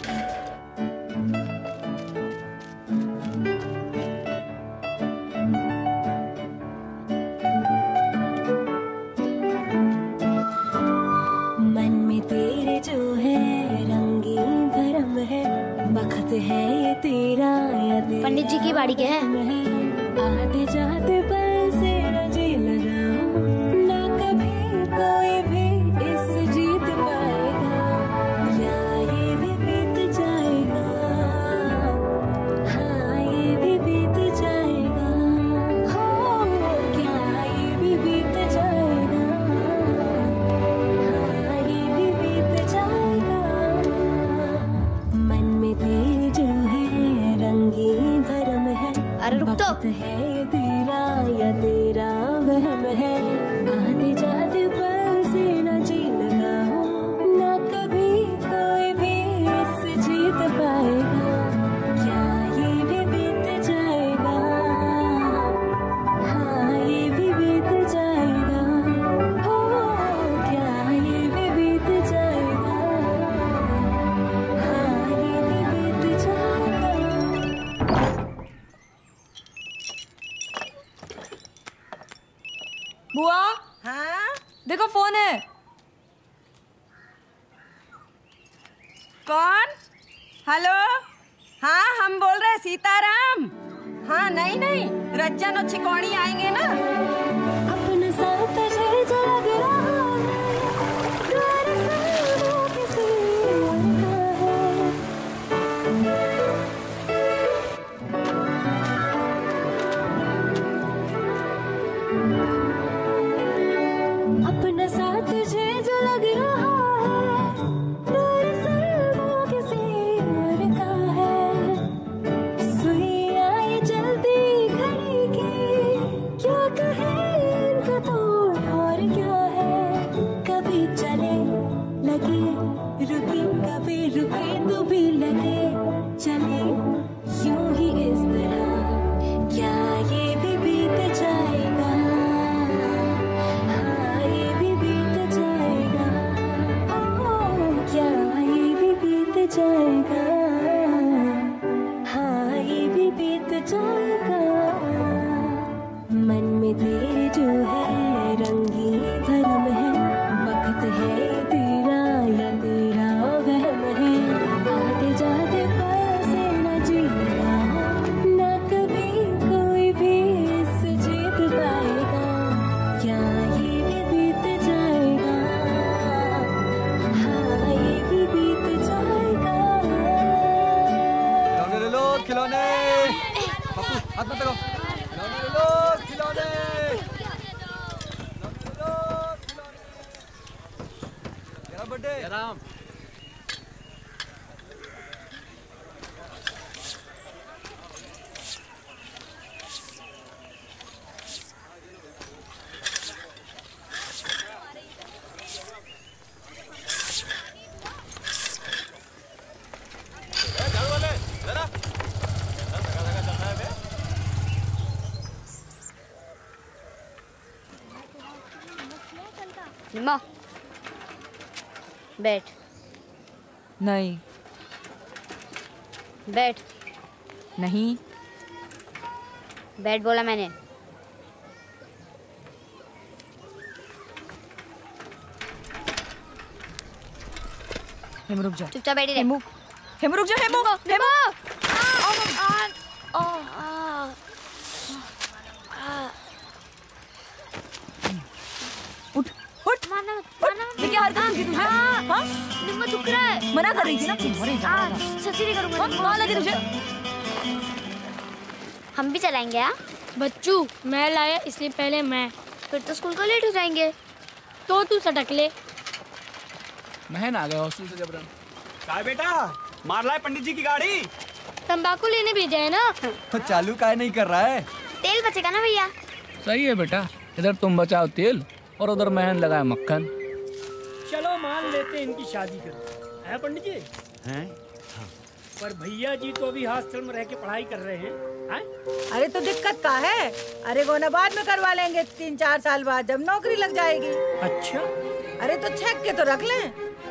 मन में तेरे जो है रंगीन भरम है, बखत है ये तेरा या तेरा। पंडित जी की बाड़ी के हैं। आते जाते पल से रजी लगाओ, ना कभी कोई भी इस जीत पाएगा, या ये भी बीत जाएगा। हाँ ये भी बीत जाएगा, हो क्या ये भी बीत जाएगा। हाँ ये भी बीत जाएगा। मन में तेरे जो है रंगीन भरम है, अरे रुक तो। है ये तेरा या तेरा वहम है, आते जाते पल से न जी लगाओ, ना कभी कोई भी इस जीत पाएगा, क्या ये भी बीत जाएगा। हाँ ये भी बीत जाएगा, हो क्या ये भी बीत जाएगा। हाँ ये भी बीत जाएगा। बुआ, हाँ देखो फोन है। कौन? हेलो, हाँ हम बोल रहे सीताराम। हाँ नहीं रज्जन और छिकोणी आएंगे ना। अपने साथ तुझे जो लग रहा है, खिलौने। पप्पू हाथ मत लगाओ। खिलौने ले लो, खिलौने। मेरा बर्थडे। राम। निम्मा बैठ। नहीं। बैठ। नहीं। बैठ बोला मैंने। हेमू रुक जा। चुपचाप बैठी रह। हेमू रुक जा। हेमू हेमू उठ उठ। मारना ये क्या हरकत की तुझे? हाँ? निम्मा दुख रहा है। मना कर रही थी ना। सच्ची नहीं करूँगा। कहाँ लगी तुझे? हम भी चलाएंगे। हाँ बच्चू, मैं लाया इसलिए पहले मैं। फिर तो स्कूल को लेट हो जाएंगे। तो तू सटक ले। महन आ गया हॉस्टल से जबरन। काय बेटा मार लाए पंडित जी की गाड़ी। तंबाकू लेने भेजा है ना। तो चालू काय नहीं कर रहा है? तेल बचेगा ना भैया। सही है बेटा, इधर तुम बचाओ तेल और उधर महन लगाए मक्खन। चलो मान लेते इनकी शादी करो, है पंडित जी? हैं? पर भैया जी तो अभी हॉस्टल में रह के पढ़ाई कर रहे हैं। अरे तो दिक्कत का है? अरे वो ना बाद में करवा लेंगे, 3-4 साल बाद जब नौकरी लग जाएगी। अच्छा। अरे तो छेक के तो रख लें।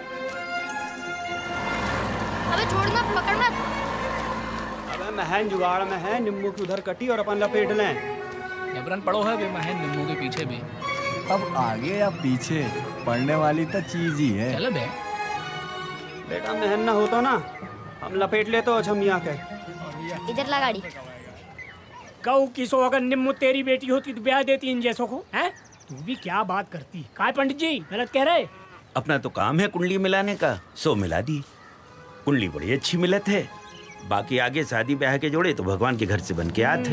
अबे छोड़ मत, पकड़ मत। अबे महन जुगाड़ में है, नींबू की उधर कटी और अपन लपेट लें। जबरन पड़ो है बे महन नींबू के पीछे भी। अब आगे या पीछे पढ़ने वाली तो चीज ही है। चलो बे। बेटा महन ना होता ना हम लपेट ले तो छमिया के। इधर ला गाड़ी। कहू किसो अगर निम्मू तेरी बेटी होती तो ब्याह देती इन जैसों को, हैं? तू भी क्या बात करती? काय पंडित जी गलत कह रहे? अपना तो काम है कुंडली मिलाने का, सो मिला दी। कुंडली बड़ी अच्छी मिले थे, बाकी आगे शादी ब्याह के जोड़े तो भगवान के घर से बन के आते।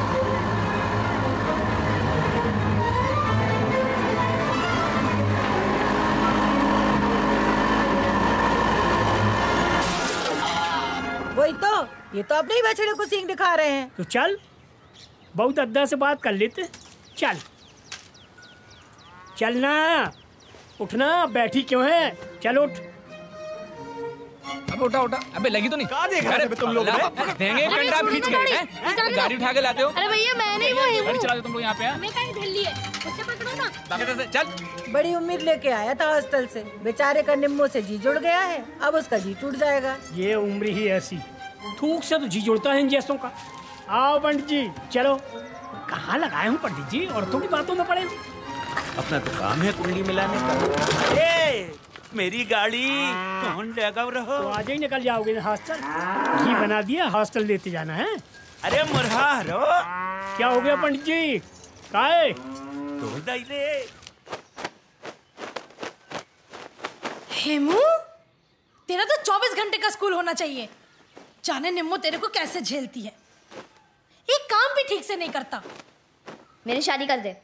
वही तो, ये तो अपने ही बछड़े को सींग दिखा रहे हैं। तो चल बहुत अद्दा से बात कर लेते। चल चलना, उठना, बैठी क्यों है? चल उठ। अब उठा उठा। अबे लगी तो नहीं? कहाँ देख रहे थे तुम लोग? देंगे घंटा खींच के हैं? गाड़ी उठा के लाते हो? अरे भैया मैंने वो गाड़ी चला दो तुम लोग यहाँ पे। मैं कहीं ढिल्ली है, उससे पकड़ो ना। बाकी से चल। बड़ी उम्मीद लेके आया था हॉस्टल से, बेचारे का निम्मो से जी जुड़ गया है, अब उसका जी टूट जाएगा। ये उम्र ही ऐसी, थूक से तो जी जुड़ता है इन जैसों का। आओ पंडित जी चलो। कहाँ लगाए हूँ पंडित जी, औरतों की बातों में पड़े। अपना तो काम है कुंडली मिलाने का। ए, मेरी गाड़ी कौन लगा रहो? तो आज ही निकल जाओगे हॉस्टल। घी बना दिया, हॉस्टल लेते जाना है। अरे मुरहा रो। क्या हो गया पंडित जी? काहे? तोड़ दई ले। हेमू, तेरा तो 24 घंटे का स्कूल होना चाहिए। जाने निम्मो तेरे को कैसे झेलती है, एक काम भी ठीक से नहीं करता। मेरी शादी कर दे।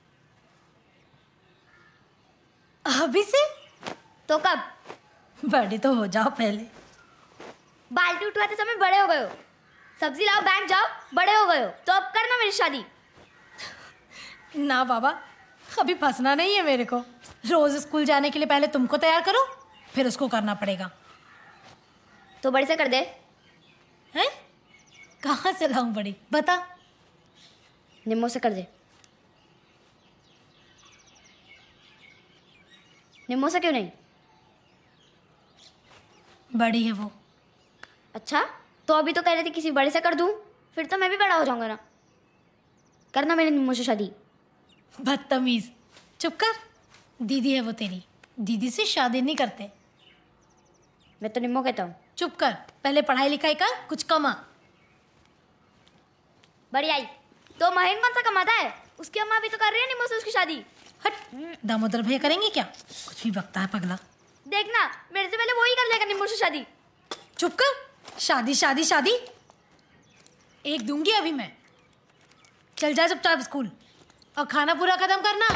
अभी से? तो कब? बड़े तो हो जाओ पहले। बाल्टी उठवाते समय बड़े हो गए हो, सब्जी लाओ बैंक जाओ बड़े हो गए हो, तो अब करना मेरी शादी। ना बाबा, अभी फंसना नहीं है मेरे को। रोज स्कूल जाने के लिए पहले तुमको तैयार करो, फिर उसको करना पड़ेगा। तो बड़े से कर दे। हैं? कहाँ से लाऊं बड़ी, बता। निम्मो से कर दे। निम्मो से क्यों नहीं? बड़ी है वो। अच्छा, तो अभी तो कह रहे थे किसी बड़े से कर दूं, फिर तो मैं भी बड़ा हो जाऊंगा ना। करना मेरी निम्मो से शादी। बदतमीज, चुप कर। दीदी है वो तेरी, दीदी से शादी नहीं करते। मैं तो निम्मो कहता हूँ। चुप कर, पहले पढ़ाई लिखाई कर, कुछ कमा। बड़ी आई तो महेंद्र कौन सा कमाता है? उसकी अम्मा भी तो कर रही है निम्मो से उसकी शादी। हट, दामोदर भैया करेंगे क्या? कुछ भी बकता है पगला। देखना, मेरे से पहले वो ही कर लेगा निम्मो से शादी। चुप कर। शादी शादी शादी, एक दूंगी अभी मैं। चल जा चुपचाप स्कूल और खाना पूरा खत्म करना।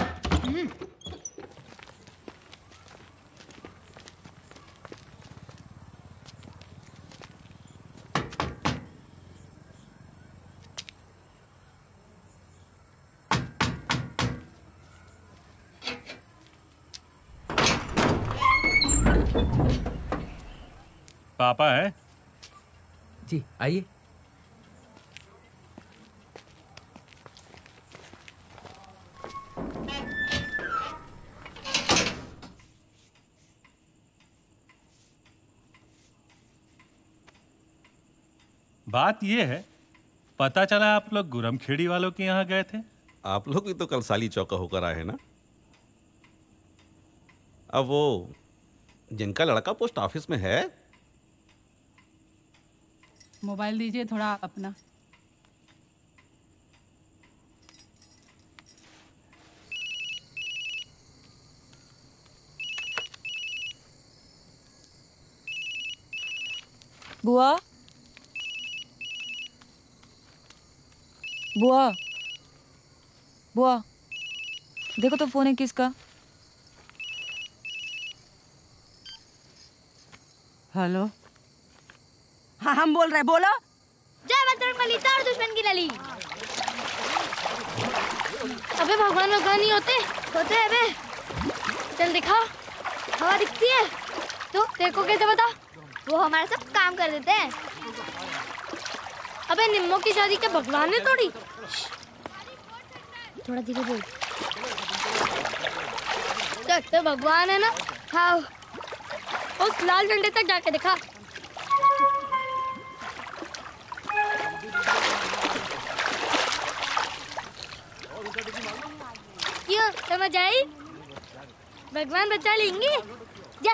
पापा है जी, आइए। बात ये है, पता चला आप लोग गुरमखेड़ी वालों के यहाँ गए थे। आप लोग भी तो कल साली चौका होकर आए हैं ना। अब वो जिनका लड़का पोस्ट ऑफिस में है। मोबाइल दीजिए थोड़ा अपना। बुआ, बुआ, बुआ, देखो तो फोन है किसका। हेलो, हाँ हम बोल रहे, बोलो। जय बजरंगबली, तार दुश्मन की नली। अबे भगवान भगवान नहीं होते हैं बे। चल दिखा, हवा दिखती है तो तेरे को कैसे पता? वो हमारा सब काम कर देते हैं। अबे निम्मो की शादी क्या भगवान ने तोड़ी? थोड़ा धीरे बोल। तो भगवान है ना। हाँ, उस लाल डंडे तक जाके दिखा। क्यों, समझ आई? भगवान बचा लेंगे। जा।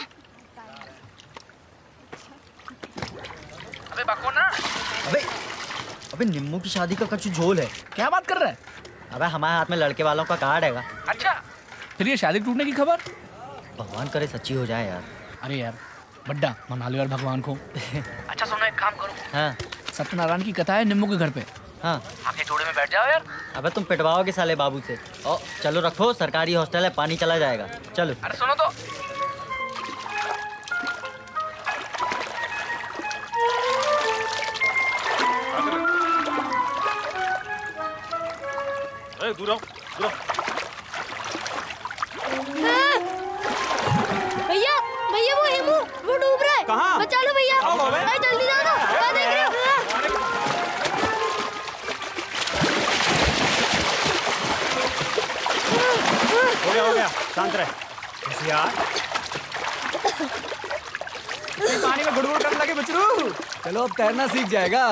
अबे बको ना। अबे निम्मू की शादी का कच्चू झोल है। क्या बात कर रहा है? अबे हमारे हाथ में लड़के वालों का कार्ड है। अच्छा, फिर ये शादी टूटने की खबर? भगवान करे सच्ची हो जाए यार। अरे यार बड्डा, मना लो यार भगवान को। अच्छा सुनो, एक काम करो। हाँ, सत्यनारायण की कथा है निम्मू के घर पे। हाँ, आके जोड़े में बैठ जाओ यार। अबे तुम पिटवाओगे साले बाबू से। ओ चलो रखो, सरकारी हॉस्टल है, पानी चला जाएगा। चलो। अरे सुनो तो। दूर आओ, दूर आओ। भैया भैया, वो हेमू वो डूब रहा है। कहाँ? बचा लो भैया। अरे जल्दी जाओ ना, क्या देख रहे हो? हो गया, शांत रहे। यार पानी में गुड़गुड़ करने लगे बचरू। चलो अब तैरना सीख जाएगा।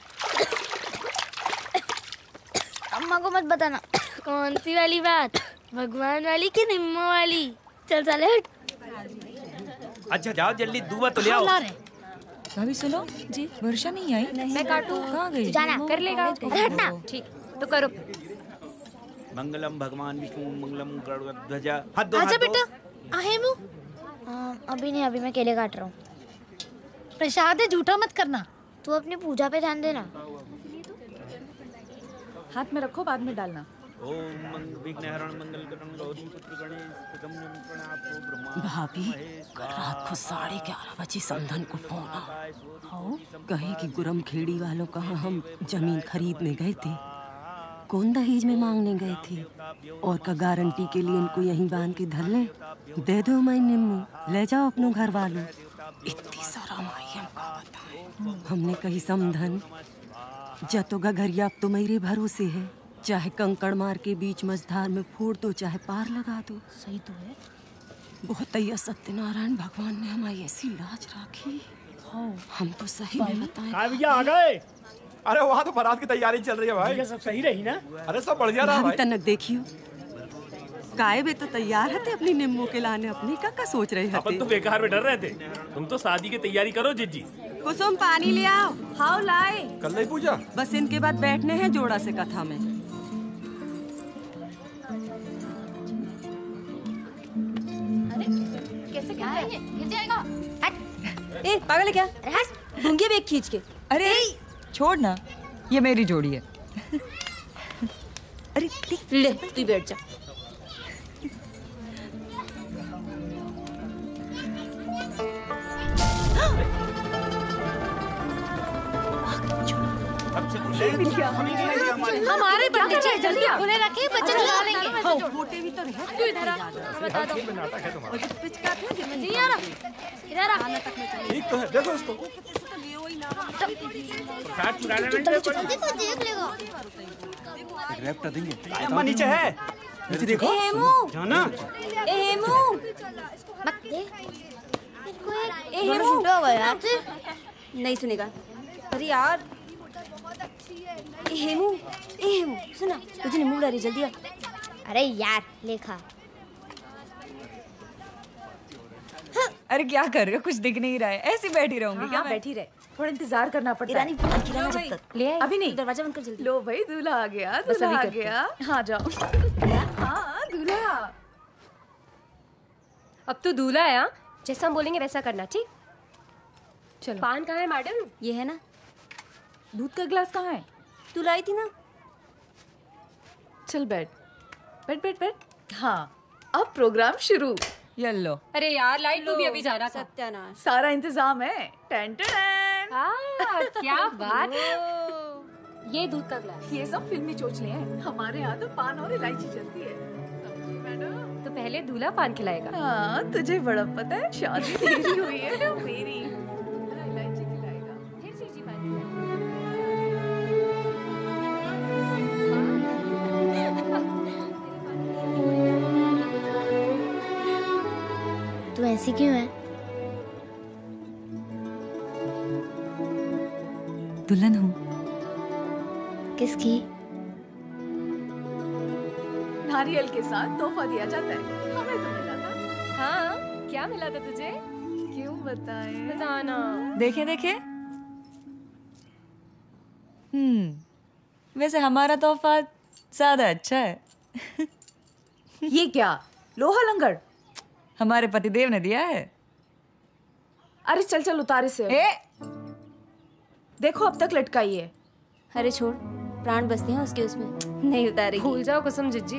अम्मा को मत बताना। कौन सी वाली बात, भगवान वाली कि निम्मो वाली? चल साले हट। अच्छा जाओ जल्दी, दूबा तो ले आओ। भाभी सुनो जी, वर्षा नहीं आई। मैं काटूं? कहाँ गई? जाना कर लेगा। अरे हटना। ठीक तो करो। मंगलम भगवान विष्णु मंगलम गरुड़ध्वजा। आजा बेटा। हेमू, अभी नहीं, अभी मैं केले काट रहा हूँ। प्रसाद है, झूठा मत करना। तू अपनी पूजा पे ध्यान देना। हाथ में रखो, बाद में डालना। ओम विघ्नहरण मंगलकरण गौरी पुत्र गणेश प्रणाम ब्रह्मा। भाभी, कल रात को 11:30 बजे समधन को फोन आओ, कहे कि गुरमखेड़ी वालों का हम जमीन खरीदने गए थे, कौन दहेज में मांगने गए थे, और का गारंटी के लिए इनको यहीं बांध के धर ले। दे दो मैं निम्मू, ले जाओ अपनों घर वालों। इतनी शर्म आई हमको बताएं। हमने कही समधन जतो घरिया अब तो मेरे भरोसे है, चाहे कंकड़ मार के बीच मझधार में फोड़ दो, चाहे पार लगा दो। सही तो है। बहुत ही सत्यनारायण भगवान ने हमारी ऐसी लाज राखी। हम तो सही में बताएं। भैया आ गए। अरे वहाँ तो बारात की तैयारी चल रही है भाई। ये सब सही रही ना? अरे सब बढ़िया रहा भाई। तनक देखियो, काय बे तो तैयार है अपनी निम्मो के लाने, अपनी का सोच रहे हैं। अपन तो बेकार में डर रहे थे, तुम तो शादी की तैयारी करो जिज्जी। कुसुम पानी ले आओ। हाउ लाए। कल नहीं पूजा, बस इनके बाद बैठने हैं जोड़ा से कथा में। कैसे क्या है ये? गिर जाएगा। ए पागल है क्या? हट, गूंगे बैग खींच के। अरे छोड़ ना। ये मेरी जोड़ी है। अरे ले तू बैठ जा। हमारे पंडित जी जल्दी खुले रखे बच्चे चला लेंगे। छोटे भी तो तू इधर आ, बता दो जी यार इधर आ। ठीक तो है, देखो इसको। देख लेगा। रैप कर देंगे। अम्मा नीचे है, नीचे देखो। जाना। हेमू मत दे। हेमू यार नहीं सुनेगा। अरे यार हेमू सुना तुझे नींबू ला रही, जल्दी आ। अरे यार लेखा। अरे क्या कर रहे हो? कुछ दिख नहीं रहा है, ऐसी बैठी रहूंगी क्या? बैठी रहे, थोड़ा इंतजार करना पड़ता है। जब तक ले अभी नहीं, दरवाजा बंद कर जल्दी। लो भाई दूल्हा आ गया, दूल्हा आ गया। हाँ जाओ। हाँ दूल्हा। अब तो दूल्हा है। हाँ जैसा हम बोलेंगे वैसा करना, ठीक? चलो। पान कहाँ है मैडम? ये है ना। दूध का गिलास कहाँ है? तू लाई थी ना। चल बैठ बैठ बैठ बैठ। हाँ अब प्रोग्राम शुरू। ये लो। अरे यार लाइट को भी अभी जाना था। सत्यानाश। सारा इंतजाम है। टन टन। क्या बात। ये दूध का गिलास। ये सब फिल्मी चोचले हैं, हमारे यहाँ तो पान और इलायची चलती है। मैडम तो पहले दूल्हा पान खिलाएगा। हाँ तुझे बड़ा पता है, शादी तेरी हुई है ना मेरी। इलायची खिलाएगा, फिर चीजी पान तू ऐसी क्यों है? दुल्हन हूँ। किसकी? नारियल के साथ तोहफा दिया जाता है, हमें तो मिला था। हाँ क्या मिला था तुझे? क्यों बताए? बताना। देखे देखे। वैसे हमारा तोहफा ज्यादा अच्छा है। ये क्या? लोहा लंगड़ हमारे पतिदेव ने दिया है। अरे चल चल उतारे से। देखो अब तक लटकाई है। अरे छोड़, प्राण बसते हैं उसके, उसमें नहीं उतारेगी। भूल जाओ कसम जिज्जी।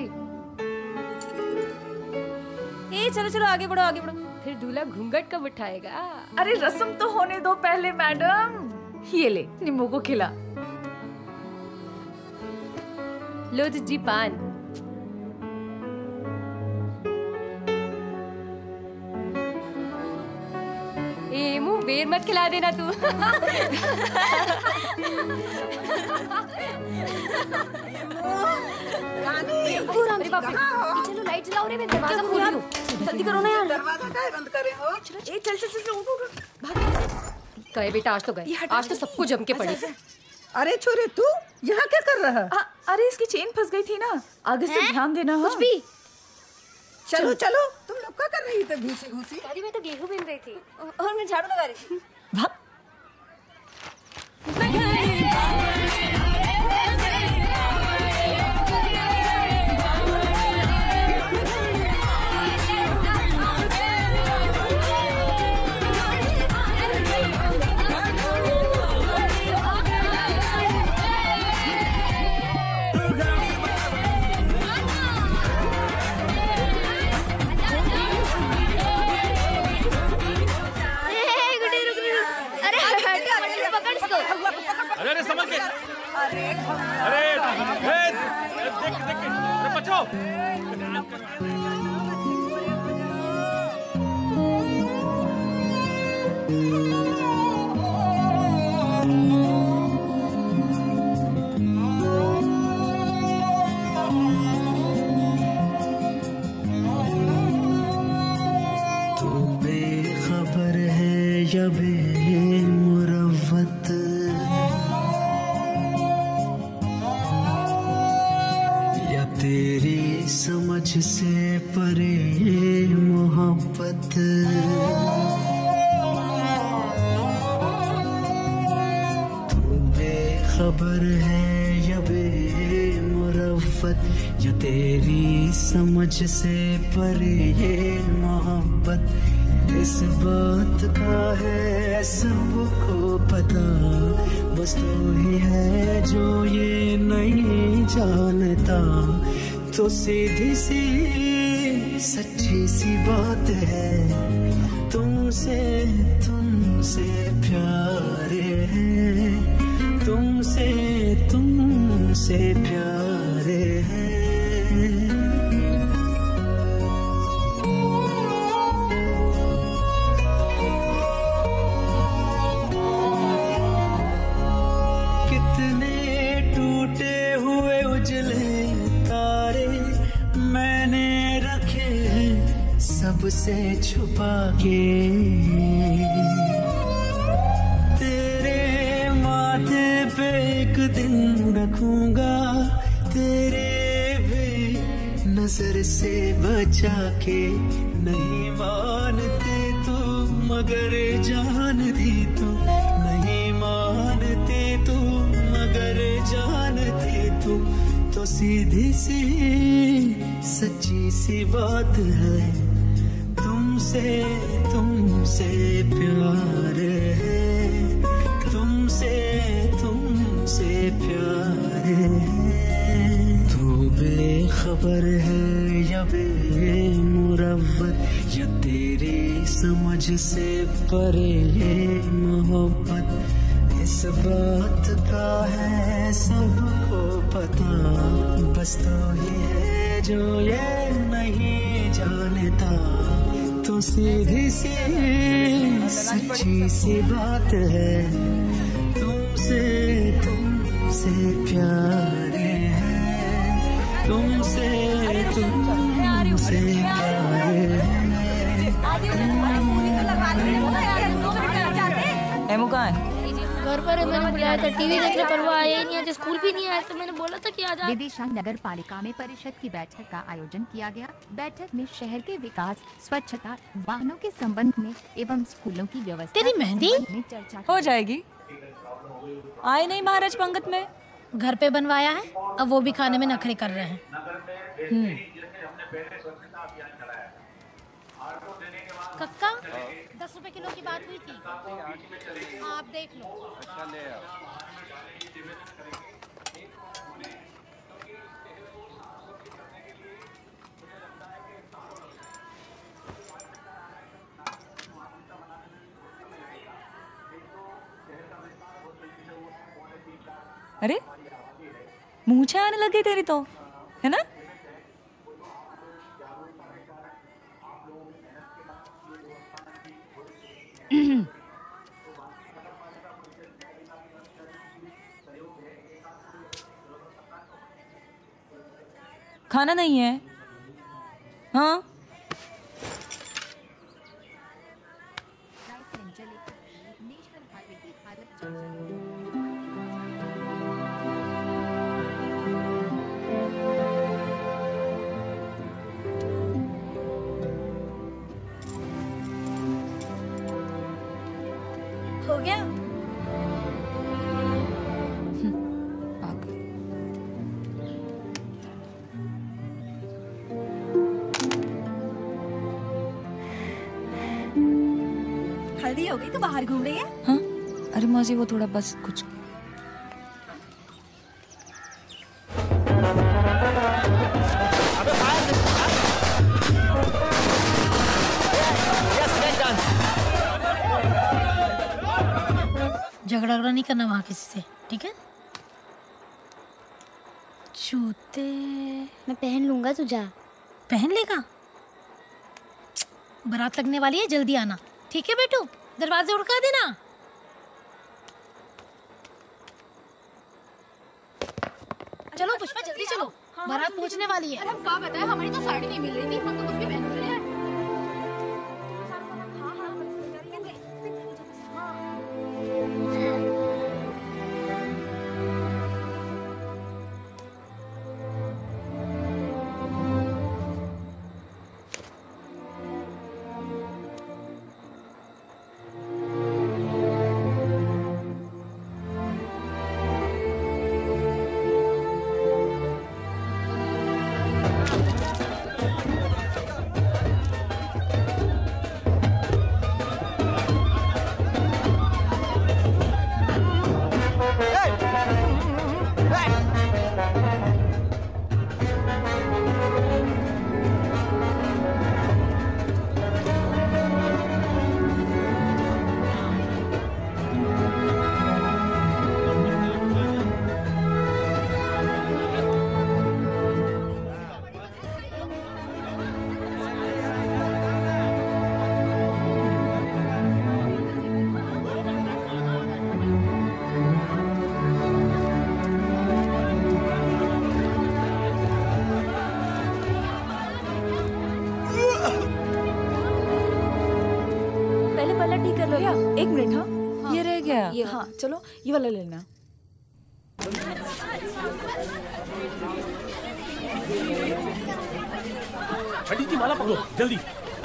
चलो चलो आगे बढ़ो आगे बढ़ो। फिर दूल्हा घूंघट कब उठाएगा? अरे रस्म तो होने दो पहले मैडम। ये ले नींबू को खिला। लो जिज्जी पान। मुंह बेर मत खिला देना तू। चलो लाइट जलाओ रे, मैं दरवाजा खोल रही हूँ। जल्दी करो ना यार। दरवाजा काहे बंद करे हो? ए चल चल चल उठ उठ भाग। गए बेटा, आज तो गए, आज तो सबको जम के पड़ी। अरे छोरे तू यहाँ क्या कर रहा है? अरे इसकी चेन फंस गई थी ना, आगे से ध्यान देना। कुछ भी। चलो चलो, तुम लोग क्या कर रही थे? घूसी घूसी। दादी मैं तो गेहूं बीन रही थी और मैं झाड़ू लगा रही थी। अरे समझ के। अरे देख देख अरे बचाओ। तू बेखबर है या बेमुरव्वत, या तेरी समझ से परे मोहब्बत। तू बेखबर है या बेमुरव्वत, या तेरी समझ से परे मोहब्बत। इस बात का है सबको पता, बस तू ही है जो ये नहीं जानता। तो सीधी सी सच्ची सी बात है, तुमसे तुमसे प्यार है, तुमसे तुमसे प्यार है। कितने टूटे हुए उजले तारे मैंने रखे हैं सबसे छुपा के, तेरे माथे पे एक दिन रखूंगा, तेरे भी नजर से बचा के। नहीं मानते तू मगर जानती तू, नहीं मानते तू मगर जानती तू। तो सीधी सी सच्ची सी बात है, तुमसे तुमसे प्यार है, तुमसे तुमसे प्यार है। तू बेखबर है या बेमुरव्वत, या तेरी समझ से परे है मोहब्बत। इस बात का है सबको पता, बस तो ही है जो ये नहीं जानता। तो सीधी सी सच्ची सी बात है, तुमसे तुमसे प्यार है, तुमसे तुमसे प्यार है। एमो कहाँ है? घर पर है, मैंने बुलाया था टीवी देखने पर, वो आया ही नहीं, आज स्कूल भी नहीं आया, तो मैंने बोला था कि आ जा। विदिशा नगर पालिका में परिषद की बैठक का आयोजन किया गया। बैठक में शहर के विकास, स्वच्छता, वाहनों के संबंध में एवं स्कूलों की व्यवस्था तेरी मेहंदी में चर्चा हो जाएगी। आए नहीं महाराज पंगत में? घर पे बनवाया है, अब वो भी खाने में नखरे कर रहे हैं। कक्का 10 रुपए किलो की बात हुई थी, आप देख लो। अरे मूछें आने लगी तेरी तो, है ना? खाना नहीं है? हाँ हो गया। हल्दी हो गई तो बाहर घूम रही है? हाँ? अरे मौसी वो थोड़ा बस कुछ झगड़ा नहीं करना वहाँ किसी से, ठीक है? जूते मैं पहन लूंगा, तू जा। पहन लेगा? बारात लगने वाली है, जल्दी आना, ठीक है बेटू? दरवाजे उड़का देना। चलो पुष्पा जल्दी चलो, बारात पहुंचने वाली है। अरे हम क्या बताएं, हमारी तो साड़ी नहीं मिल रही थी, हम तो कुछ भी पहन रहे हैं। एक मिनट। हाँ ये रह गया। ये हाँ चलो ये वाला लेना। छड़ी की माला पकड़ो जल्दी।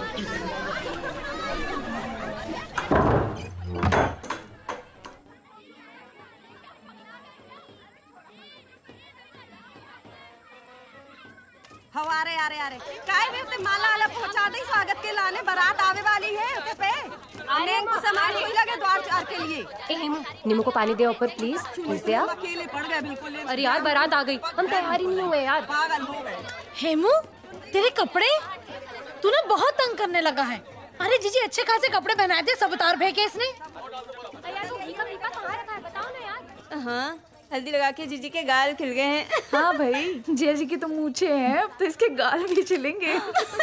हवारे अरे अरे काय में अपने माला वाला पहुंचा दे, स्वागत के लाने बारात आवे वाली है उस पे। नेम को सामान कोई लगे द्वार चार के लिए। ए हेमू, निम्मू को पानी दे ऊपर प्लीज दे। अकेले पड़ गए बिल्कुल। अरे यार बारात आ गई, हम तैयार ही नहीं हुए यार। पागल हो गए। हेमू तेरे कपड़े तूने बहुत तंग करने लगा है। अरे जीजी अच्छे खासे कपड़े पहनाए थे, सब उतार फेंके इसने। हाँ हल्दी लगा के जीजी के गाल खिल गए हैं। हाँ भाई जिया जी की तो मूछे हैं, अब तो इसके गाल भी छिलेंगे।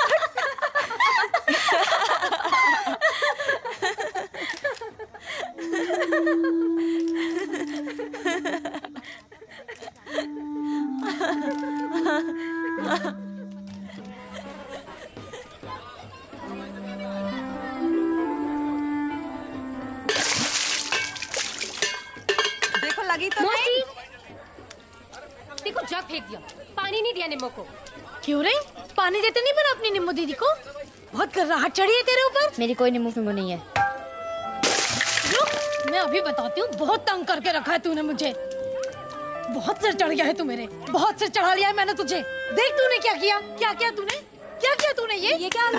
देखो लगी तो नहीं। देखो जग फेंक दिया, पानी नहीं दिया निम्मो को। क्यों रे पानी देते नहीं पर अपनी निम्मो दीदी को? बहुत गर्राहट चढ़ी है तेरे ऊपर। मेरी कोई निम्मो फिम्मो नहीं है। रुक मैं अभी बताती हूँ। बहुत तंग करके रखा है तूने मुझे। बहुत सिर चढ़ गया है तू मेरे, बहुत सिर चढ़ा लिया है मैंने तुझे। देख तूने क्या किया, क्या किया तूने, क्या किया तूने? ये क्या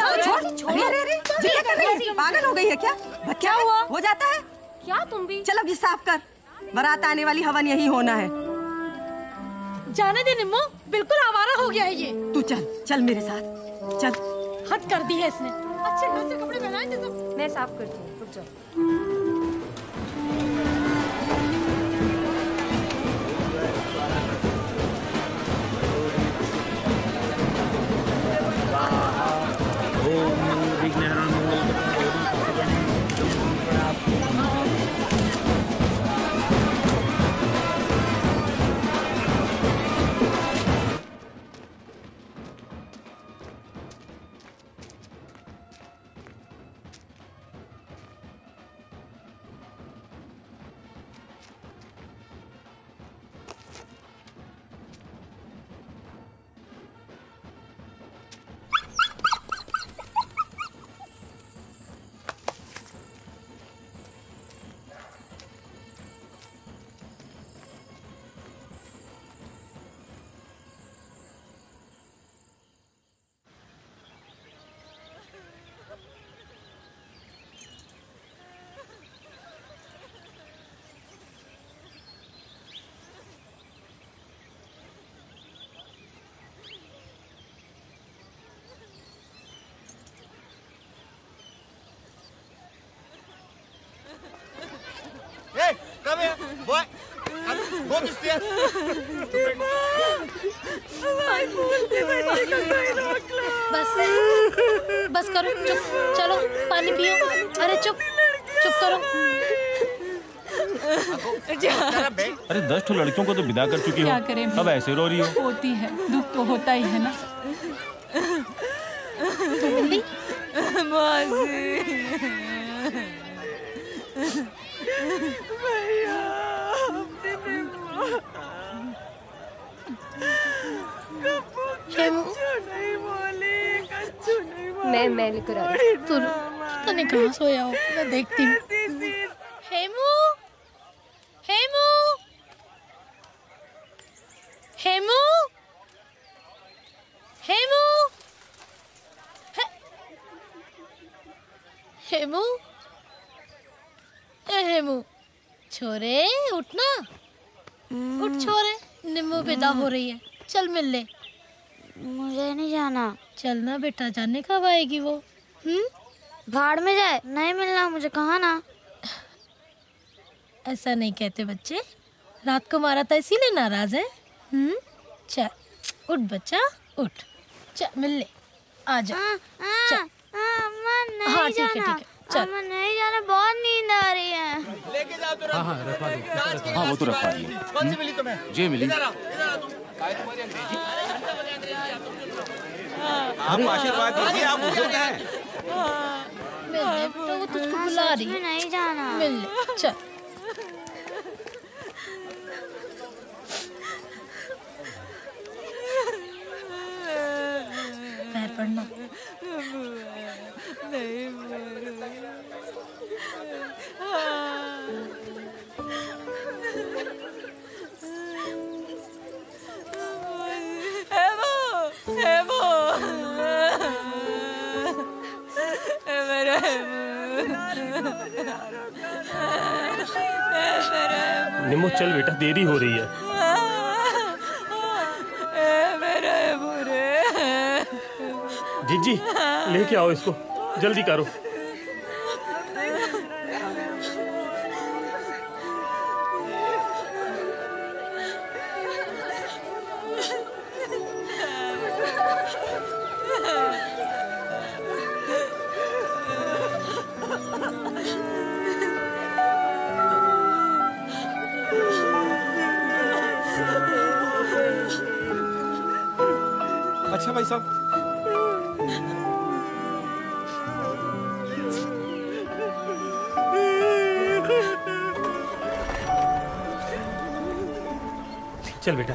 पागल हो गई है क्या? क्या हुआ? हो जाता है क्या? तुम भी चल अब ये साफ कर। बारात आने वाली हवन यही होना है। जाने दे निम्मो, बिल्कुल आवारा हो गया है ये। तू चल चल मेरे साथ चल। हद कर दी है इसने। अच्छे खासे कपड़े पहनाए थे सब। मैं साफ करती हूँ, रुक जाओ। Hey, come here, boy. Go to stairs. बस करो, चुप। चलो पानी पियो। अरे चुप चुप करो। अरे 10 ठो लड़कियों को तो विदा कर चुकी हो, क्या करें? अब ऐसे रो रही हो? होती है, दुख तो होता ही है ना। मैं लेकर आ रही हूँ। तू पता नहीं कहाँ सोया हो, मैं देखती हूँ। हेमू, हेमू, हेमू, हेमू, हेमू, हेमू, छोरे उठना, उठ छोरे, निम्मू विदा हो रही है, चल मिल ले। मुझे नहीं जाना। चलना बेटा, जाने कब आएगी वो? भाड़ में जाए, नहीं मिलना मुझे, कहाँ ना। ऐसा नहीं कहते बच्चे, रात को मारा था इसीलिए नाराज है। चल उठ बच्चा उठ, चल मिल ले, आ जा। चल हाँ ठीक है ठीक है, चल। नहीं जाना, बहुत नींद आ रही है। लेके जाओ तुरंत। हाँ रखवा दो। हाँ वो तो रखवा दिए। कौन सी मिली तुम्हें? जे मिली। आप आशीर्वाद दीजिए, आप बुजुर्ग हैं। मिलने बेटा, वो तुझको बुला रही है। नहीं जाना। मिलने चल। पैर पड़ना। निम्मो चल बेटा, देरी हो रही है। जीजी लेके आओ इसको, जल्दी करो। अच्छा भाई साहब, चल बेटा।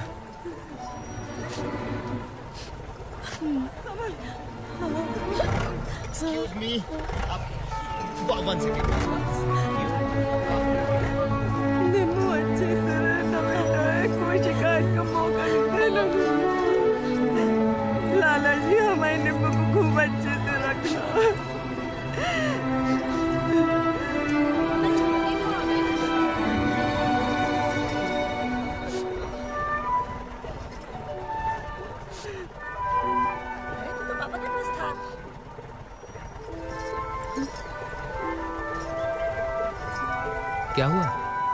Excuse me. One second. Nimmu अच्छे से रहना बेटा, कोई शिकायत का मौका नहीं देना। लाला जी हमारे निम्मू को खूब अच्छे से रखना। क्या हुआ?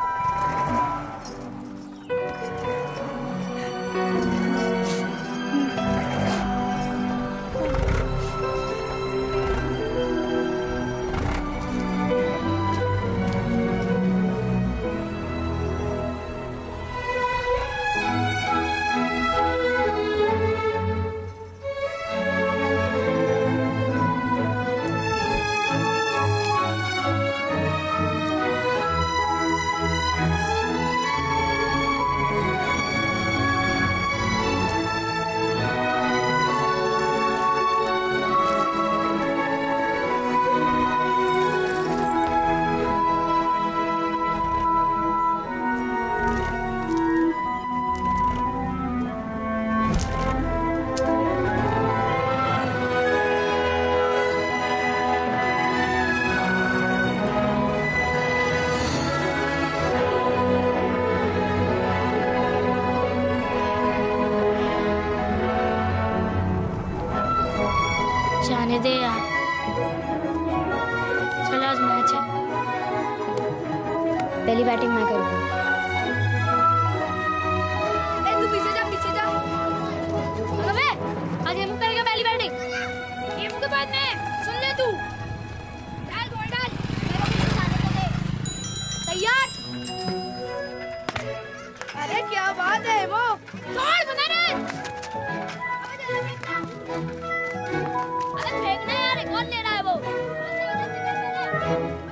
जाने दे यार, चलो आज मैच है, पहली बैटिंग मैं करूँगा। तू पीछे जा, पीछे जा। अबे आज ये मुझे करेगा पहली बैटिंग। ये मुझे बाद में सुन ले तू। डाल बॉल डाल। तैयार। अरे क्या बात है वो। छोड़ बना रन। अरे फेंकना यार, कौन ले रहा है वो?